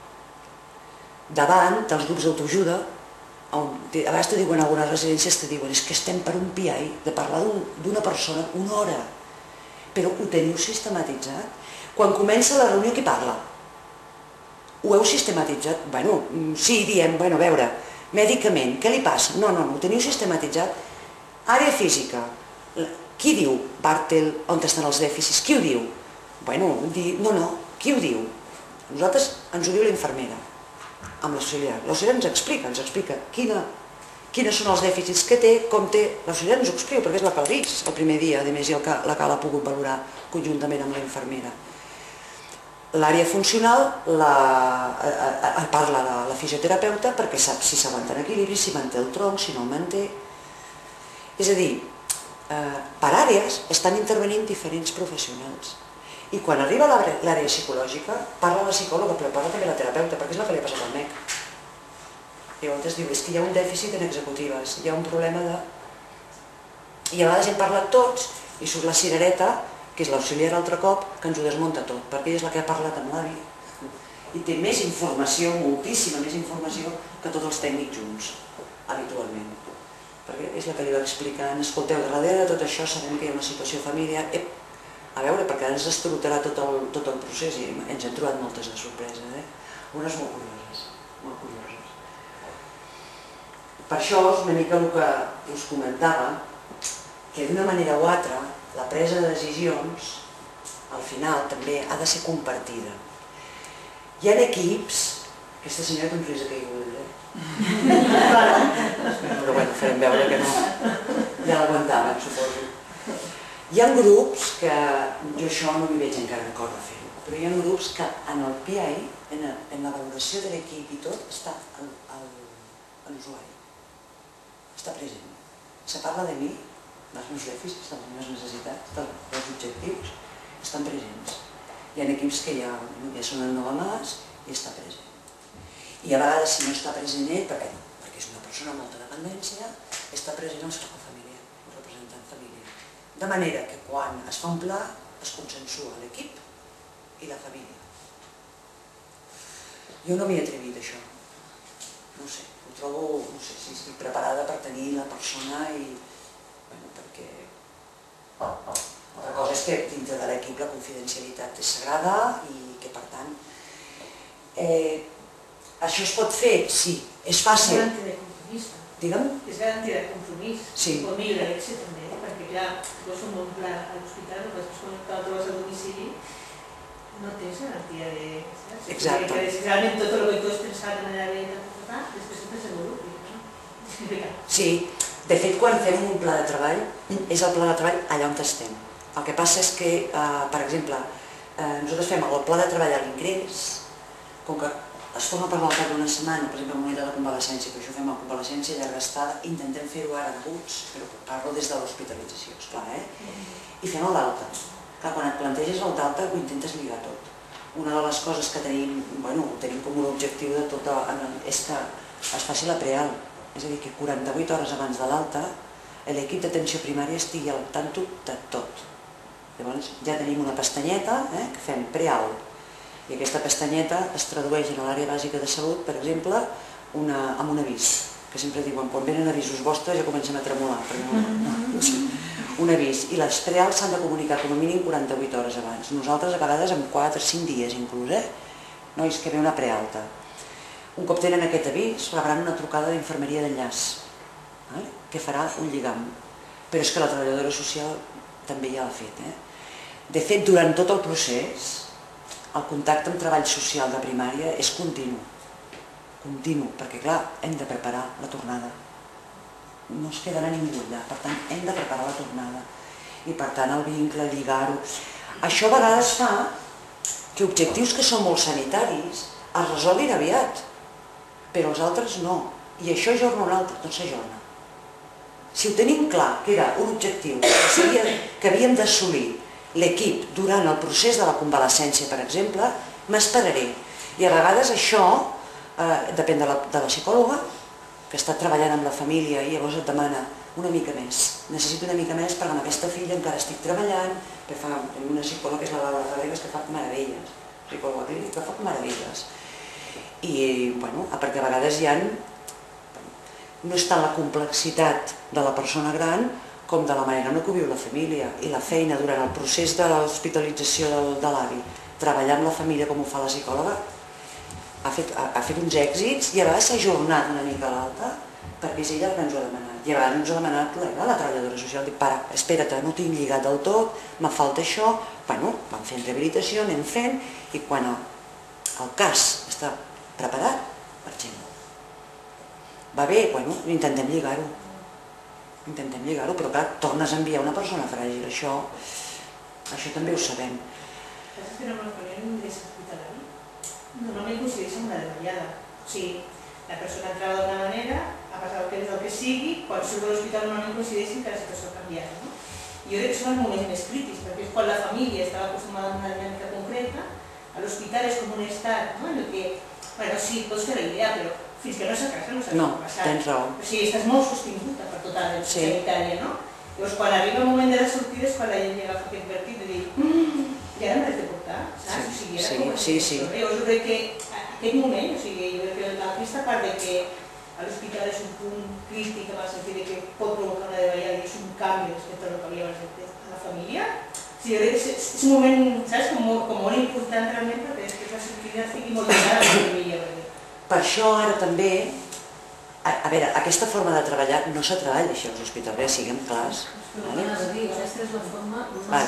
Davant dels grups d'autoajuda, a vegades te diuen algunes residències, te diuen és que estem per un P I de parlar d'una persona una hora, però ho teniu sistematitzat. Quan comença la reunió, qui parla? Ho heu sistematitzat? Bueno, sí, diem, bueno, a veure, mèdicament, què li passa? No, no, ho teniu sistematitzat. Àrea física, qui diu Bartel on estan els dèficits? Qui ho diu? Bueno, no, no, qui ho diu? Nosaltres ens ho diu la infermera, amb l'auxiliar. L'auxiliar ens explica, ens explica quina quins són els dèficits que té, com té... L'auxiliar ens ho explica, perquè és la que l'ha vist el primer dia, a més, i la que l'ha pogut valorar conjuntament amb la infermera. L'àrea funcional parla de la fisioterapeuta perquè sap si s'aguanta en equilibri, si manté el tronc, si no el manté. És a dir, per àrees estan intervenint diferents professionals. I quan arriba a l'àrea psicològica, parla la psicòloga, però parla també la terapeuta, perquè és la que li ha passat al M E C. I llavors diu, és que hi ha un dèficit en executives, hi ha un problema de... I a vegades hem parlat tots, i surt la cirereta, que és l'auxiliar altre cop, que ens ho desmunta tot, perquè ella és la que ha parlat amb l'avi. I té més informació, moltíssima més informació, que tots els tècnics junts, habitualment. Perquè és la que li va explicant, escolteu, darrere de tot això sabem que hi ha una situació familiar, a veure, perquè ara ens estrotarà tot el procés i ens hem trobat moltes de sorpreses, eh? Unes molt curioses, molt curioses. Per això és una mica el que us comentava, que d'una manera o altra la presa de decisions, al final, també ha de ser compartida. Hi ha equips... Aquesta senyora té un fris de caiguda, eh? Però bueno, farem veure que no. Ja l'aguantaven, suposo. Hi ha grups que... Jo això no m'hi veig encara d'acord de fer-ho, però hi ha grups que en el P I, en la valoració de l'equip i tot, està l'usuari. Està present. Se parla de mi, dels meus dèficits, de les meves necessitats, dels objectius, estan presents. Hi ha equips que ja són el nou mas i està present. I a vegades, si no està present ell, perquè és una persona amb molta dependència, està present el seu familiar, el representant familiar. De manera que quan es fa un pla, es consensua l'equip i la família. Jo no m'hi he atrevit, això. No sé, ho trobo, no sé si estic preparada per tenir la persona i... Bueno, perquè... La cosa és que dintre de l'equip la confidencialitat és sagrada i que, per tant... Això es pot fer? Sí. És fàcil. És garantia de compromís. Digue'm? És garantia de compromís. Sí. Família, èxit també, perquè clar, si vols un bon pla a l'hospital, o després quan te la trobes a domicili, no tens garantia de... Exacte. Que realment tot el que tu has pensat de manera d'interpretar, després es desenvolupi, no? Sí. De fet, quan fem un pla de treball, és el pla de treball allà on estem. El que passa és que, per exemple, nosaltres fem el pla de treball a l'ingrés, com que es torna a parlar al cap d'una setmana, per exemple, en una unitat de convalescència, que això fem a convalescència llarga estada, intentem fer-ho ara aguts, però parlo des de l'hospitalització, esclar, eh? I fem el d'alta. Clar, quan et planteges el d'alta ho intentes lligar tot. Una de les coses que tenim, bueno, tenim com un objectiu de tot, és que es faci la preal. És a dir, que quaranta-vuit hores abans de l'alta l'equip d'atenció primària estigui al tanto de tot. Llavors ja tenim una pestanyeta que fem preal. I aquesta pestanyeta es tradueix en l'àrea bàsica de salut, per exemple, amb un avís, que sempre diuen, quan venen avisos vostres ja comencem a tremolar. Un avís. I les preals s'han de comunicar com a mínim quaranta-vuit hores abans. Nosaltres a vegades en quatre o cinc dies inclús, eh? Nois, que ve una prealta. Un cop tenen aquest avís, rebran una trucada d'infermeria d'enllaç, que farà un lligam. Però és que la treballadora social també ja l'ha fet. De fet, durant tot el procés, el contacte amb treball social de primària és continu, continu, perquè clar, hem de preparar la tornada. No es quedarà ningú allà, per tant, hem de preparar la tornada. I per tant, el vincle, lligar-ho... Això a vegades fa que objectius que són molt sanitaris es resolguin aviat, però els altres no. I això ajorna un altre, doncs s'ajorna. Si ho tenim clar, que era un objectiu que havíem d'assolir l'equip durant el procés de la convalescència, per exemple, m'esperaré. I a vegades això depèn de la psicòloga, que està treballant amb la família i llavors et demana una mica més. Necessito una mica més perquè amb aquesta filla encara estic treballant, tenim una psicòloga que és la Laura Rodríguez que fa meravelles, psicòloga clínica que fa meravelles. I, bueno, perquè a vegades hi ha... No és tant la complexitat de la persona gran com de la manera que ho viu la família i la feina durant el procés de l'hospitalització de l'avi, treballar amb la família com ho fa la psicòloga, ha fet uns èxits i a vegades s'ha ajornat una mica a l'alta perquè és ella el que ens ho ha demanat. I a vegades ens ho ha demanat la treballadora social, dic, para, espera't, no tinc lligat del tot, me falta això, bueno, vam fent rehabilitació, anem fent, i quan el cas està preparat, marxem. va bé, bueno, intentem lligar-ho. Intentem lligar-ho, però clar, tornes a enviar una persona fràgil, això, això també ho sabem. Saps que normalment en l'ingrés hospitalari normalment coincideix amb una davallada. O sigui, la persona entrava d'una manera, ha passat el temps del que sigui, quan surt de l'hospital normalment coincideixen que la situació ha canviat. No? I jo crec que són els moments més crítics, perquè és quan la família estava acostumada a una dinàmica concreta, a l'hospital és com un estat, no? En el que, bueno, sí, pots fer la idea, però fins que no s'acasa no saps No, què passar. tens raó. O sigui, estàs molt sostinguda per tota la Sí. sanitària, no? Llavors, quan arriba el moment de la sortida és quan la gent llega a aquest vertit de dir "Mm, i ara m'has de portar", saps? O sigui, era Sí, com... sí, sí. Llavors, jo crec que aquest moment, o sigui, jo crec que aquesta part de que a l'hospital és un punt crític en el sentit de que pot provocar una davallada i és un canvi respecte a lo que havia abans a la família, sí, jo crec que és, és un moment, saps, com, com molt important realment perquè després la sortida estigui molt lligada a la família. Per això ara també, a, a veure, aquesta forma de treballar no se treballa així als hospitals, eh? Siguem clars. Vale? Aquesta és la forma...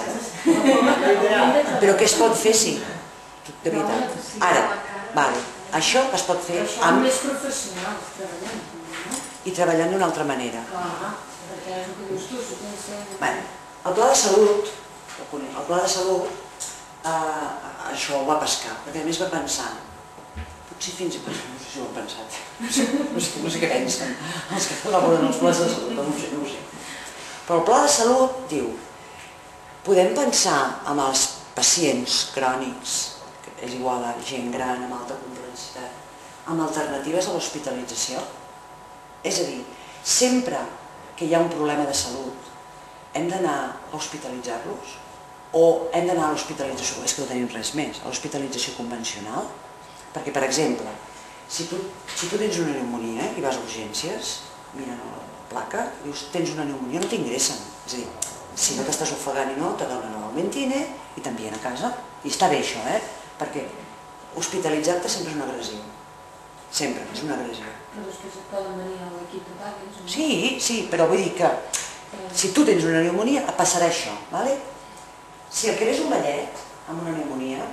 Vale. Però què es pot fer, sí? De veritat. Ara, vale. Això es pot fer Això amb... més professionals treballant, no? i treballant d'una altra manera. Clar, perquè és el que dius tu, si tens... Bé, el pla de salut, el pla de salut, eh, això ho va pescar, perquè a més va pensar, potser fins i tot, no sé si ho han pensat, no sé, no sé què pensen, els que elaboren els plans de salut, no ho sé, no ho sé. Però el pla de salut diu, podem pensar en els pacients crònics, que és igual a gent gran amb alta complexitat, amb alternatives a l'hospitalització? És a dir, sempre que hi ha un problema de salut, hem d'anar a hospitalitzar-los? O hem d'anar a l'hospitalització, és que no tenim res més, a l'hospitalització convencional? Perquè, per exemple, si tu, si tu tens una pneumonia i vas a urgències, miren la placa, dius, tens una pneumonia, no t'ingressen. És a dir, si no t'estàs ofegant i no, te donen el Mentine i t'envien a casa. I està bé això, eh? Perquè hospitalitzar-te sempre és una agressió. Sempre és una agressió. Però després et poden venir a l'equip de pagues, no? Sí, sí, però vull dir que si tu tens una pneumonia, et passarà això, ¿vale? Si el que eres un vellet amb una pneumonia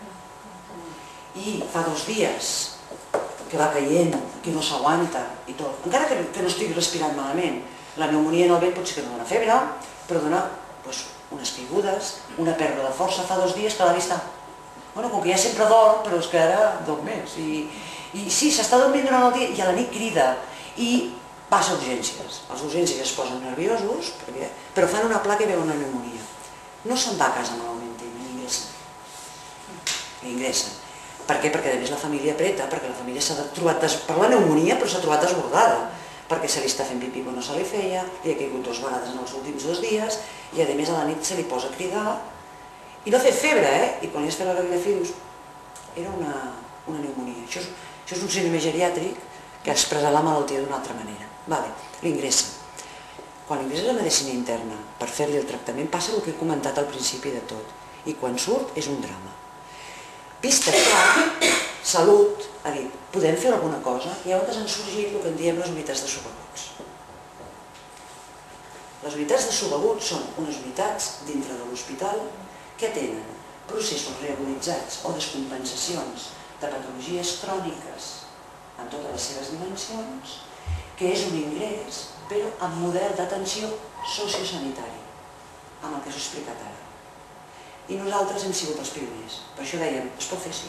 i fa dos dies que va caient, que no s'aguanta i tot, encara que, que no estigui respirant malament, la pneumonia en el vent pot ser que no dona febre, però dona pues, unes caigudes, una pèrdua de força, fa dos dies que la vista, bueno, com que ja sempre dorm, però és que ara dorm més, i, i sí, s'està dormint durant el dia i a la nit crida, i passa a urgències, els urgències es posen nerviosos, perquè, però fan una placa i veuen una pneumonia. No se'n va a casa amb el Mentine, ingressen. Ingressen. Per què? Perquè a més la família apreta, perquè la família s'ha trobat, des... per la pneumonia, però s'ha trobat desbordada, perquè se li està fent pipí quan no se li feia, li ha caigut dues vegades en els últims dos dies, i a més a la nit se li posa a cridar, i no té febre, eh? I quan li has fet la radiografia dius, era una, una pneumonia. Això és, això és un síndrome geriàtric que expressa la malaltia d'una altra manera. Vale, l'ingressa. Quan ingresses a medicina interna per fer-li el tractament passa el que he comentat al principi de tot, i quan surt és un drama. Vist això, Salut ha dit, podem fer alguna cosa? I llavors han sorgit el que en diem les unitats de subaguts. Les unitats de subaguts són unes unitats dintre de l'hospital que tenen processos reaguditzats o descompensacions de patologies cròniques en totes les seves dimensions, que és un ingrés, però amb model d'atenció sociosanitari, amb el que s'ha explicat ara. I nosaltres hem sigut els pioners. Per això dèiem, es pot fer així.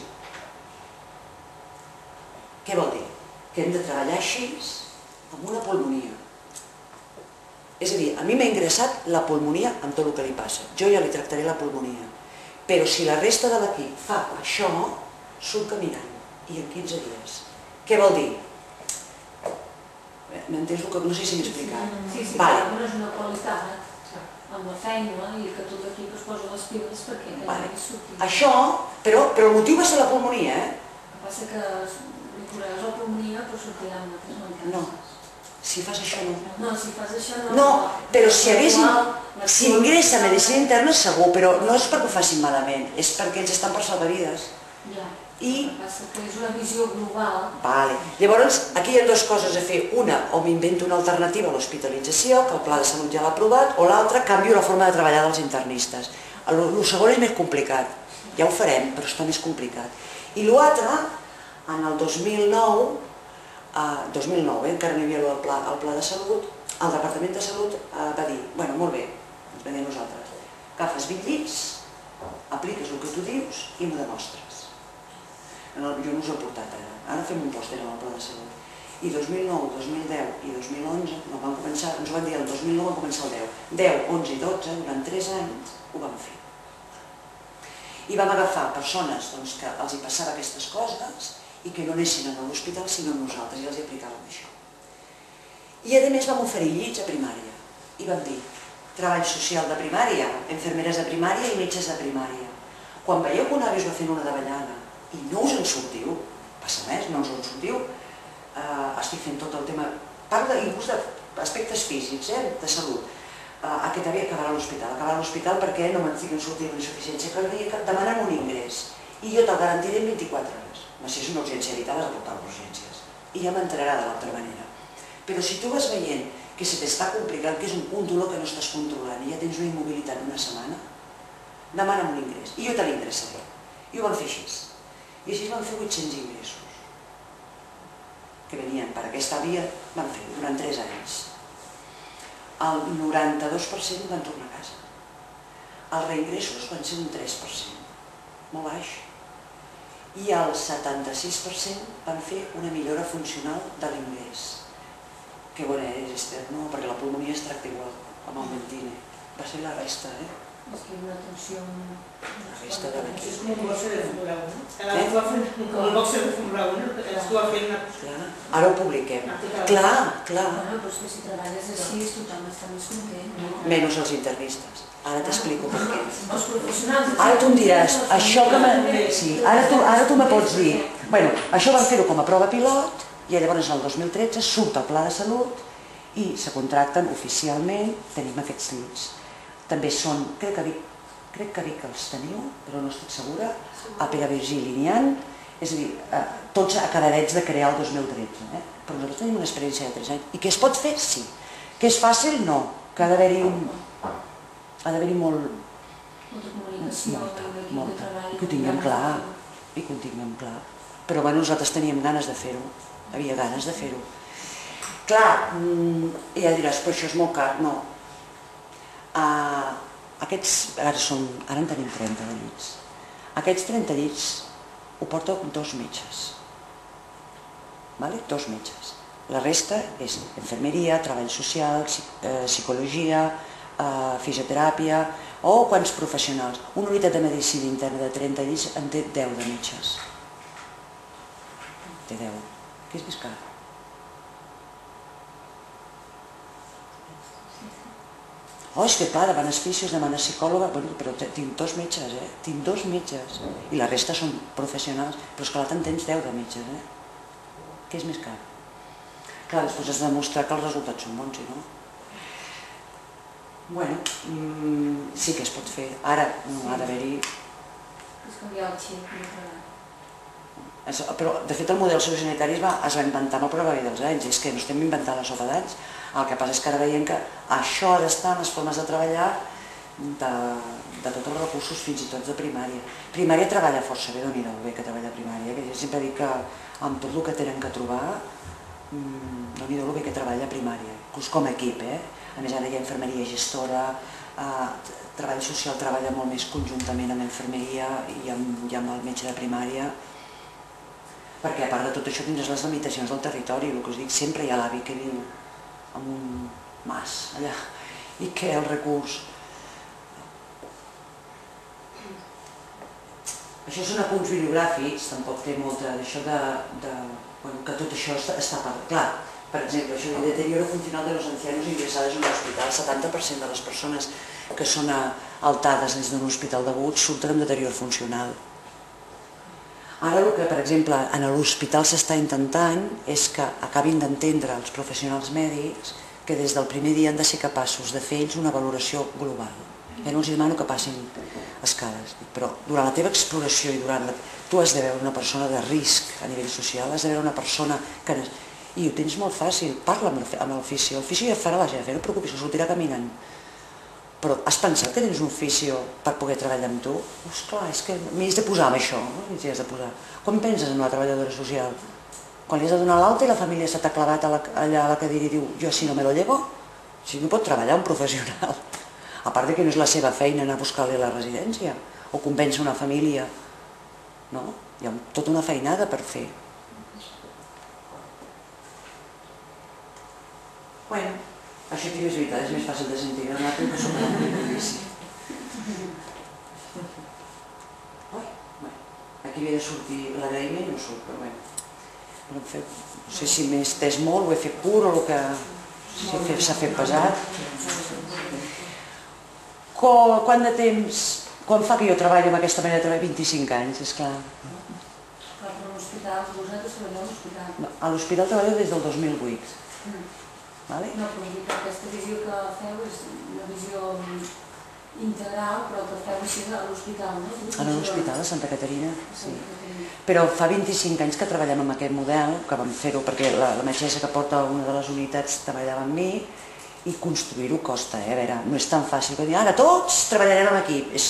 Què vol dir? Que hem de treballar així amb una pulmonia. És a dir, a mi m'ha ingressat la pulmonia amb tot el que li passa. Jo ja li tractaré la pulmonia. Però si la resta de l'equip fa això, surt caminant. I en quinze dies. Què vol dir? M'entens el que... No sé si m'he explicat. Sí, sí, Vale. però és una qualitat amb la feina i que tot l'equip es posa les piles perquè aquell Vale. no hi surti. Això, però, però el motiu va ser la pulmonia, eh? El que passa que li curaràs la pulmonia però sortirà amb altres mancances. No. Si fas això no. No, si fas això no. No, però si hagués... Igual, Si ingressa a medicina interna segur, però no és perquè ho facin malament, és perquè ells estan per salvar vides. Ja. I... El que passa que és una visió global. Vale. Llavors, aquí hi ha dues coses a fer. Una, o m'invento una alternativa a l'hospitalització, que el Pla de Salut ja l'ha aprovat, o l'altra, canvio la forma de treballar dels internistes. El, el segon és més complicat. Ja ho farem, però està més complicat. I l'altre, en el dos mil nou, dos mil nou, encara no hi havia el pla de salut, el Departament de Salut va dir, bueno, molt bé, ens vam dir nosaltres, agafes vint llits, apliques el que tu dius i m'ho demostres. Jo no us ho he portat ara, ara fem un pòster amb el pla de salut. I dos mil nou, dos mil deu i dos mil onze, no van començar, ens ho van dir el dos mil nou, van començar el deu. deu, onze i dotze, durant tres anys, ho vam fer. I vam agafar persones que els hi passava aquestes coses i que no anessin a l'hospital sinó a nosaltres i els hi aplicàvem això. I a més vam oferir llits a primària i vam dir treball social de primària, infermeres de primària i metges de primària. Quan veieu que un avi us va fent una davallada i no us en sortiu, passa més, no us en sortiu, estic fent tot el tema, parla inclús d'aspectes físics, de salut. Aquest avi acabarà a l'hospital, acabarà a l'hospital perquè no m'estic en sortint una insuficiència cardíaca, demanen un ingrés i jo te'l garantiré en vint-i-quatre hores. No sé si és una urgència vital, has de portar les urgències. I ja m'entrarà de l'altra manera. Però si tu vas veient que se t'està complicant, que és un dolor que no estàs controlant i ja tens una immobilitat una setmana, demana'm un ingrés i jo te l'ingressaré. I ho vam fer així. I així vam fer vuit-cents ingressos que venien per aquesta via, van fer durant tres anys. El noranta-dos per cent van tornar a casa. Els reingressos van ser un tres per cent, molt baix. I el setanta-sis per cent van fer una millora funcional de l'ingrés. Que bona és, Esther, no? Perquè la pulmonia es tracta igual, amb el mentine. Va ser la resta, eh? És que una atenció... La resta de l'equip. És com un boxe de Fórmula uno. Com el boxe de Fórmula uno, que cadascú va fent una... Clar, ara ho publiquem. Clar, clar. Bueno, però és que si treballes així tothom està més content. Menys els internistes. Ara t'explico per què. Els professionals... Ara tu em diràs, això que me... Sí, ara tu me pots dir... Bueno, això vam fer-ho com a prova pilot i llavors el dos mil tretze surt el pla de salut i se contracten oficialment, tenim aquests llits. També són, crec que Vic, crec que Vic els teniu, però no estic segura, a Pere Virgili n'hi ha, és a dir, tots acabadets de crear el dos mil tretze. Però nosaltres tenim una experiència de tres anys. I que es pot fer? Sí. Que és fàcil? No. Que ha d'haver-hi un... ha d'haver-hi molt... Molta comunicació, molta, un equip de molta. treball... I que ho tinguem clar, i que ho tinguem clar. Però bueno, nosaltres teníem ganes de fer-ho, havia ganes de fer-ho. Clar, ja diràs, però això és molt car, no. Aquests, ara són, ara en tenim trenta de llits. Aquests trenta llits ho porta dos metges. Dos metges. La resta és infermeria, treball social, psicologia, fisioteràpia o quants professionals. Una unitat de medicina interna de trenta llits en té deu de metges. Té deu. Què és més car? Oh, és que clar, de beneficis, demana psicòloga, però tinc dos metges, eh? Tinc dos metges. I la resta són professionals, però és que l'altre en tens deu de metges, eh? Què és més car? Clar, després has de demostrar que els resultats són bons, si no? Bueno, sí que es pot fer. Ara no ha d'haver-hi... És canviar el xip, no treball. Però, de fet, el model sociosanitari es va inventar amb el programa dels anys, i és que no estem inventant la sopa d'anys. El que passa és que ara veiem que això ha d'estar en les formes de treballar de tots els recursos, fins i tot de primària. Primària treballa força bé, doni-do bé que treballa primària, que jo sempre dic que amb tot el que tenen que trobar, doni-do bé que treballa primària, inclús com a equip, eh? A més, ara hi ha infermeria gestora, treball social treballa molt més conjuntament amb infermeria i amb el metge de primària, perquè a part de tot això tindràs les limitacions del territori, el que us dic, sempre hi ha l'avi que viu en un mas allà i que el recurs... Això són apunts bibliogràfics, tampoc té molta d'això de... que tot això està per... Clar, per exemple, això de deterioro funcional de los ancianos ingressades en l'hospital, el setanta per cent de les persones que són altades dins d'un hospital d'agut surten amb deterior funcional. Ara el que, per exemple, en l'hospital s'està intentant és que acabin d'entendre els professionals mèdics que des del primer dia han de ser capaços de fer ells una valoració global. Ja no els demano que passin escales, però durant la teva exploració i durant... Tu has de veure una persona de risc a nivell social, has de veure una persona que... I ho tens molt fàcil, parla amb el fisio, el fisio ja farà la gent, no et preocupis, que sortirà caminant. Però has pensat que tens un fisio per poder treballar amb tu? Esclar, és que m'hi has de posar amb això, no? M'hi has de posar. Quan penses en una treballadora social? quan li has de donar l'alta i la família se t'ha clavat allà a la cadira i diu jo si no me lo llevo, si no pot treballar un professional. A part que no és la seva feina anar a buscar-li a la residència o convèncer una família, no? Hi ha tota una feinada per fer. Bueno, això també és veritat, és més fàcil de sentir que l'altre que som molt difícil. Aquí havia de sortir l'agraïment i no surt, però bé. No sé si m'he estès molt, ho he fet curt o el que s'ha fet pesat. Quant de temps, quan fa que jo treballo amb aquesta manera de treballar? vint-i-cinc anys, esclar. Per l'hospital, vosaltres treballeu a l'hospital? A l'hospital treballo des del dos mil vuit. No, però dic que aquesta visió que feu és una visió integral, però que feu així a l'hospital, no? A l'hospital, a Santa Caterina, sí. Però fa vint-i-cinc anys que treballem amb aquest model, que vam fer-ho perquè la metgessa que porta una de les unitats treballava amb mi, i construir-ho costa, eh? A veure, no és tan fàcil que dir, ara tots treballarem en equip. És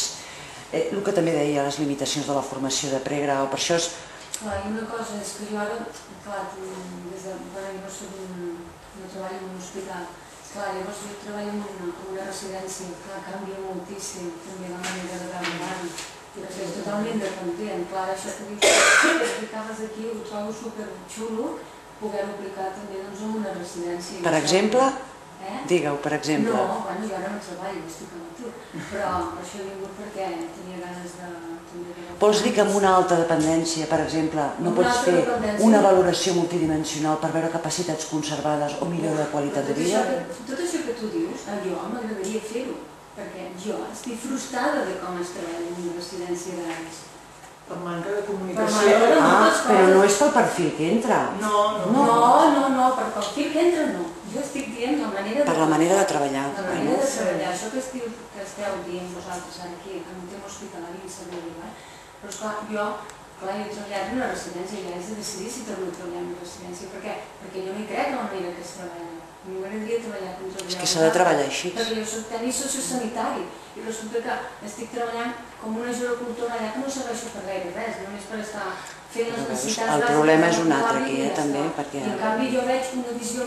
el que també deia, les limitacions de la formació de pregrau, per això és... Clar, i una cosa és que jo ara, clar, des de... Bueno, jo soc un... no treballo en un hospital. Clar, llavors jo treballo en una, en una residència, clar, canvia moltíssim també la manera de treballar. És totalment dependent. Clar, això que dius que explicaves aquí ho trobo superxulo poder-ho aplicar també doncs, en una residència. Per exemple? Eh? Digue-ho, per exemple. No, bueno, jo ara no treballo, estic amb tu, però per això he vingut perquè tenia ganes de... Vols dir que amb una alta dependència, per exemple, no pots fer una valoració multidimensional per veure capacitats conservades o millora de qualitat de vida? Tot això que tu dius, a jo m'agradaria fer-ho, perquè jo estic frustrada de com es treballa en una residència grans. Per manca de comunicació. Ah, però no és pel perfil que entra. No, no. No, no, no, per perfil que entra no. Jo estic dient la manera de... Per la manera de treballar. La manera de treballar. Això que esteu dient vosaltres ara aquí, en un tema hospitalari, em sembla bé. Però esclar, jo, clar, jo he treballat en una residència i ja he de decidir si torno a treballar en una residència. Per què? Perquè jo no hi crec en la manera que es treballa. A mi m'agradaria treballar com treballar. És que s'ha de treballar així. Perquè jo soc tècnic sociosanitari i resulta que estic treballant com una gerocultora allà que no serveixo per gaire res, només per estar fent les necessitats bàsiques. El problema és un altre aquí, també, perquè... I en canvi jo veig una visió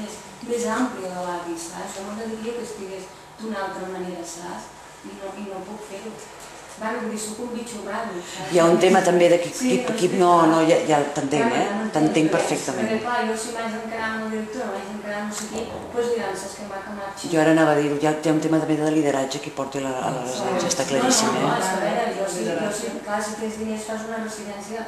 més àmplia de l'avi, saps? Jo m'agradaria que estigués d'una altra manera, saps? I no puc fer-ho. Bueno, vull dir, soc un bitxo bravo, saps? Hi ha un tema també d'equip, no, no, ja t'entenc, eh? T'entenc perfectament. Perquè clar, jo si m'haig d'encarar amb el director, m'haig d'encarar amb no sé qui, doncs diran, saps que m'ha camat. Jo ara anava a dir-ho, hi ha un tema també de lideratge que porti a la residència, està claríssim, eh? No, no, és que a veure, jo sí, clar, si tens diners fas una residència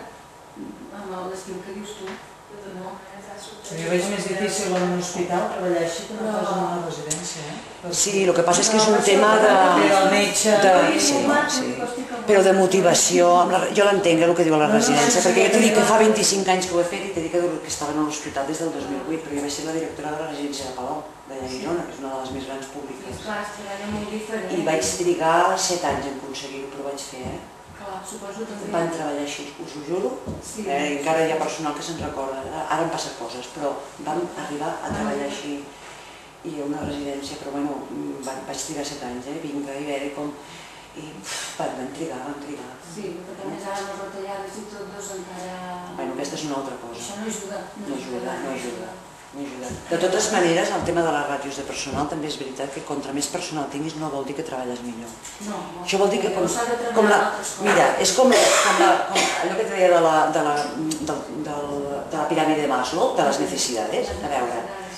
amb l'estiu que dius tu, no? Jo veig més difícil en un hospital treballar així que no fas en una residència, eh? Sí, el que passa és que és un tema de... El metge... Sí, sí. Però de motivació, jo l'entenc el que diu a la residència, perquè jo t'he dit que fa vint-i-cinc anys que ho he fet i t'he dit que estava en l'hospital des del dos mil vuit, però jo vaig ser la directora de la residència de Palau, de Girona, que és una de les més grans públiques. Clar, es treballa molt diferent. I vaig trigar set anys en aconseguir-ho, però ho vaig fer, eh? Clar, suposo també. Van treballar així, us ho juro. Encara hi ha personal que se'n recorda, ara em passen coses, però vam arribar a treballar així. I a una residència, però bueno, vaig trigar set anys, eh? Vinga, i veure com... I van trigar, van trigar. Sí, perquè a més ara amb les retallades i tot, doncs encara... Bueno, aquesta és una altra cosa. Això no ajuda. No ajuda, no ajuda. No ajuda. De totes maneres, el tema de les ràtios de personal també és veritat que contra més personal tinguis no vol dir que treballes millor. No, això vol dir que com, com la... Mira, és com, com, la, com allò que et deia de la, de, la, de, de, de la piràmide de Maslow, de les necessitats. A veure,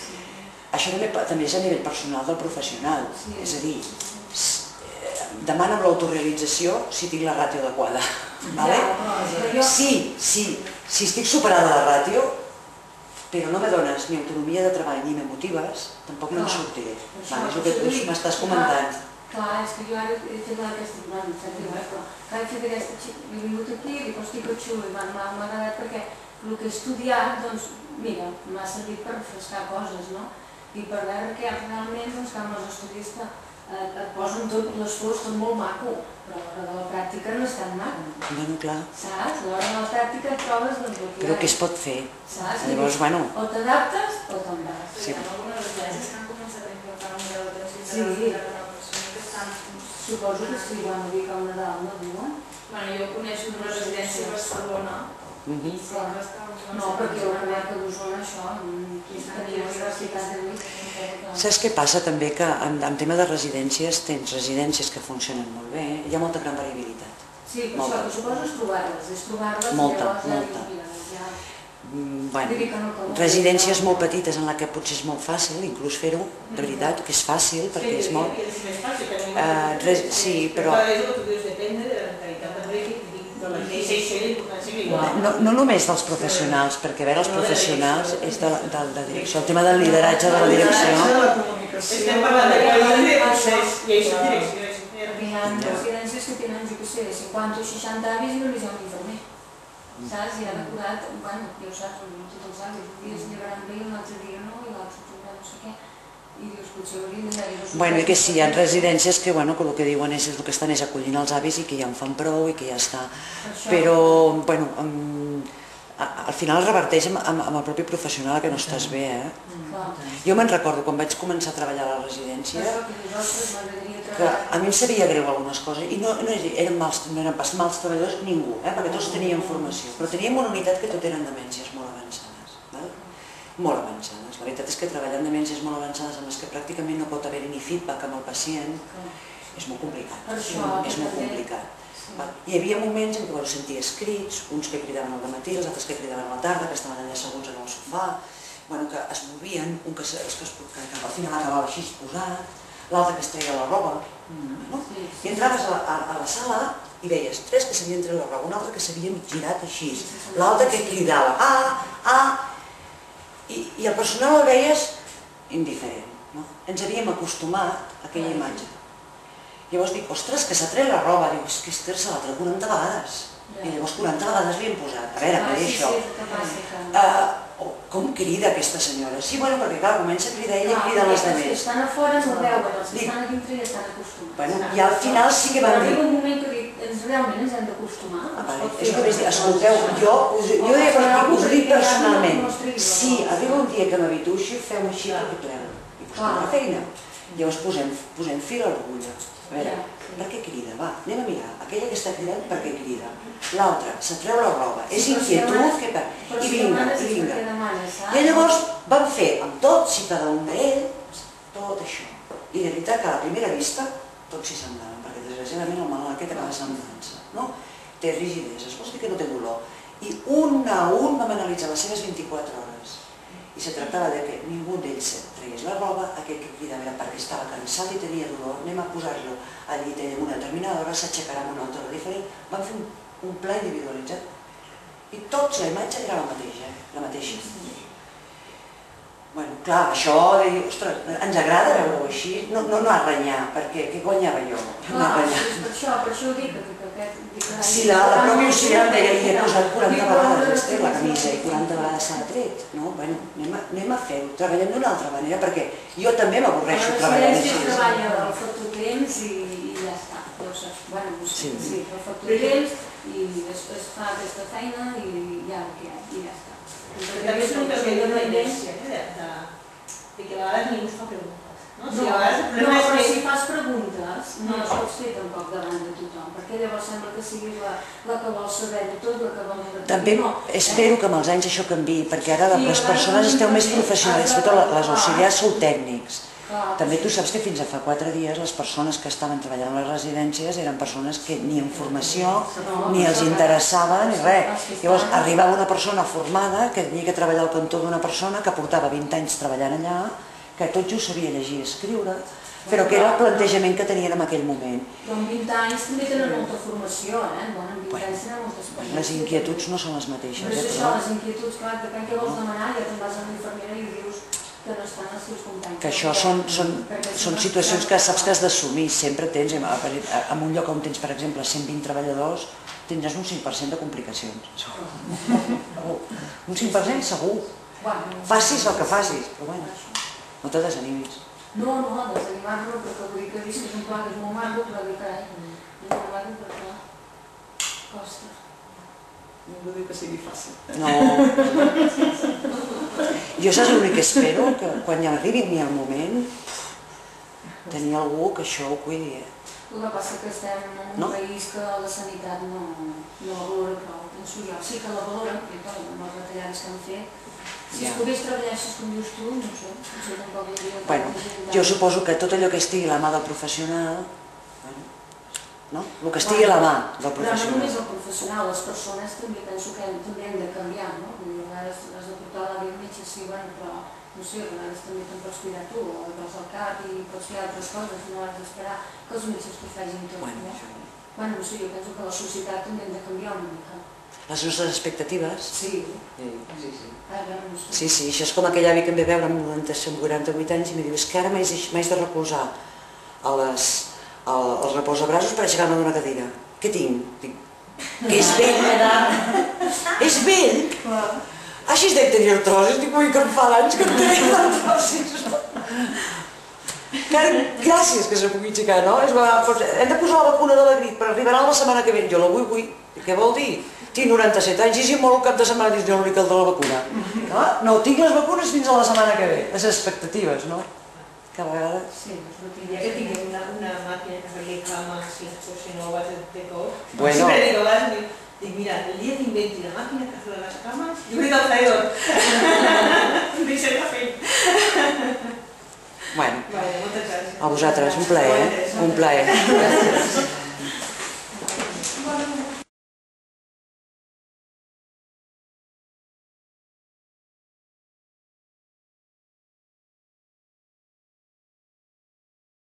això també, també és a nivell personal del professional. És a dir, demana'm l'autorealització si tinc la ràtio adequada. Sí, sí, si estic superada la ràtio, però no me dones ni autonomia de treball ni me motives, tampoc no en sortiré. És el que tu m'estàs comentant. Clar, és que jo ara he fet aquesta... No, no sé, però clar, he fet aquesta... He vingut aquí i dic, hosti, que xulo, i m'ha agradat perquè el que he estudiat, doncs, mira, m'ha servit per refrescar coses, no? I per veure que realment, doncs, que amb els estudis et posen tot l'esforç, tot molt maco, però a l'hora de la pràctica no és tan maco. Bueno, clar. Saps? A l'hora de la pràctica et trobes doncs el que... Però què es pot fer? Saps? Llavors, bueno... O t'adaptes o te'n vas. Hi ha algunes residències que han començat a implantar un model d'atenció Sí. integral per a la persona que estan... Suposo que sí, quan dic al Nadal, no diuen? Bueno, jo coneixo una residència a Barcelona Mhm. No, perquè la comarca d'Osona, això, tenia universitat de Vic. Saps què passa també? Que en, en tema de residències tens residències que funcionen molt bé, hi ha molta gran variabilitat. Sí, per Molta. això que suposo és trobar-les, és trobar-les Molta, i llavors ja molta. dius, mira, ja... Mm, Bueno, Vull dir que no, que no. residències molt petites en la que potser és molt fàcil, inclús fer-ho, de veritat, que és fàcil, perquè és molt... Eh, res- sí, però- Depende de la mentalitat també de la llei, és això l'importància que hi ha. No, no només dels professionals, perquè a veure, els professionals és de, de, de direcció, el tema del lideratge de la direcció. Estem parlant de qualitat de procés i això és direcció. Perquè hi ha residències que tenen, jo què sé, cinquanta o seixanta avis i no li ha un infermer. Saps? I han acurat, bueno, ja ho saps, no tots els avis, un dia es llevaran bé, un altre dia no, i l'altre dia no sé què. I dius, potser hauríem de dir... Bueno, i que sí, hi ha residències que, bueno, que el que diuen és, és el que estan és acollint els avis i que ja en fan prou i que ja està. Però, bueno, um, a, al final reverteix amb, amb, amb el propi professional que no estàs bé, eh? Jo me'n recordo quan vaig començar a treballar a la residència que a mi em sabia greu algunes coses i no, no eren mals, no eren pas mals treballadors ningú, eh? Perquè tots teníem formació, però teníem una unitat que tot eren demències molt avançades, val? Molt avançades. La veritat és que treballar en demències molt avançades en les que pràcticament no pot haver-hi ni feedback amb el pacient és molt complicat, és molt complicat. Hi havia moments en què bueno, senties crits, uns que cridaven al matí, els altres que cridaven a la tarda, que estaven allà asseguts en el sofà, bueno, que es movien, un que, es, que, es, que al final acabava així posat, l'altre que es treia la roba, no? I entraves a, a, a la sala i veies tres que s'havien tret la roba, un altre que s'havia girat així, l'altre que cridava, ah, ah, i, i el personal el veies indiferent, no? Ens havíem acostumat a aquella imatge. Llavors dic, ostres, que s'ha tret la roba, diu, és que Esther se l'ha tret quaranta vegades, i llavors quaranta vegades li hem posat, a veure, per això. Com crida aquesta senyora? Sí, bueno, perquè clar, comença a cridar ella i crida les altres. Els que estan a fora no ho veuen, els que estan a dintre ja estan acostumats. Bueno, i al final sí que van dir... Però arriba un moment que dic, ens realment ens hem d'acostumar. És que vaig dir, escolteu, jo jo he partit, us ho dic personalment, si arriba un dia que m'habituixi, feu així perquè plego. I costarà la feina. Llavors posem fil a l'agulla. A veure, per què crida? Va, anem a mirar. Aquella que està cridant, per què crida? L'altra, se treu la roba. És inquietud que... I vinga, i vinga. I llavors van fer amb tots i cada un d'ells tot això. I de veritat que a la primera vista tots s'hi semblaven, perquè desgraciadament el malalt aquest acaba semblant-se, no? Té rigideses, vols dir que no té dolor. I un a un vam analitzar les seves vint-i-quatre hores. I se tractava de que ningú d'ells tragués la roba, aquell que cridava era perquè estava cansat i tenia dolor, anem a posar-lo al llit en una determinada hora, s'aixecarà amb una altra hora diferent. Van fer un, un pla individualitzat. I tots la imatge era la mateixa, la mateixa. Bueno, clar, això de dir, ostres, ens agrada veure-ho així, no, no, no a renyar, perquè què guanyava jo? No a renyar. Per això, per això ho dic, que aquest... Si la pròpia auxiliar em deia, li he posat quaranta vegades Esther, la camisa i quaranta vegades s'ha tret, no? Bueno, anem a fer-ho, treballem d'una altra manera, perquè jo també m'avorreixo treballant així. La residència treballa el factor temps i ja està, ja ho saps. Bueno, sí, el factor temps i es fa aquesta feina i ja està. També és una qüestió de tendència, de que a vegades ningú es fa preguntes. No, però si fas preguntes no les pots fer tampoc davant de tothom, perquè llavors sembla que siguis la que vol saber-ho tot, la que vol... També espero que amb els anys això canviï, perquè ara les persones esteu més professionals, sobretot les auxiliars sou tècnics. També tu saps que fins a fa quatre dies les persones que estaven treballant a les residències eren persones que ni en formació ni els interessava ni res. Llavors arribava una persona formada que tenia que treballar al cantó d'una persona que portava vint anys treballant allà, que tot just sabia llegir i escriure, però que era el plantejament que tenien en aquell moment. Però en vint anys també tenen molta formació, eh? En vint anys tenen moltes coses. Les inquietuds no són les mateixes. Però és això, les inquietuds, clar, depèn què vols demanar, ja te'n vas a una infermera i dius que no estan els seus companys. Que això són situacions que saps que has d'assumir, sempre tens, en un lloc on tens, per exemple, cent vint treballadors, tindràs un cinc per cent de complicacions. Un cinc per cent segur. Facis el que facis, però bueno, no te desanimis. No, no, desanimar-lo, perquè vull dir que dius que és un pla que és molt maco, però dic, carai, és molt maco, però clar, costa. No dic que sigui fàcil. No. Jo saps l'únic que espero, que quan ja arribi el moment, tenir algú que això ho cuidi. El que passa que estem en un No? país que la sanitat no, no la valora prou, penso jo. Sí que la valoren, però amb les retallades que han fet. Si Ja. es pogués treballar així com dius tu, no sé, potser tampoc hi hauria Bueno, tanta gent. jo suposo que tot allò que estigui a la mà del professional, bueno, no? El que estigui a la mà del Però no professional. només el professional, les persones també penso que hem, també hem de canviar, no? Vull dir, a vegades has de portar l'àvia al metge, sí, bueno, però no sé, a vegades també te'n pots cuidar tu, o vas al cap i pots fer altres coses, no has d'esperar que els metges t'ho facin tot, Bueno, no? això... Bueno, no sé, jo penso que la societat també hem de canviar una mica. Les nostres expectatives? Sí. Sí, sí, sí. Ara, no sé. Sí, sí, això és com aquell avi que em ve a veure amb quaranta-vuit anys i em diu, és que ara m'haig de recolzar a les, a, als reposabraços per aixecar-me d'una cadira. Què tinc? Dic, que és vell. És vell? Així es dec tenir artrosis, dic, ui, que em fa l'anys que em té artrosis. Gràcies que se pugui aixecar, no? Hem de posar la vacuna de la grip, però arribarà la setmana que ve. Jo la vull, vull. Què vol dir? Tinc noranta-set anys i si molt el cap de setmana dius jo l'únic el de la vacuna. No, tinc les vacunes fins a la setmana que ve. Les expectatives, no? Cada vegada... Sí, és el El dia que tinguem una, una màquina que faria cames i això, si no ho vas de tot. Bueno. Sempre dic, a vegades, dic, mira, el dia que inventi la màquina que fa les cames, jo crec al traïdor. Deixaré la feina. Bueno, Vale, moltes gràcies. a vosaltres, un plaer, eh? Un plaer. Gràcies.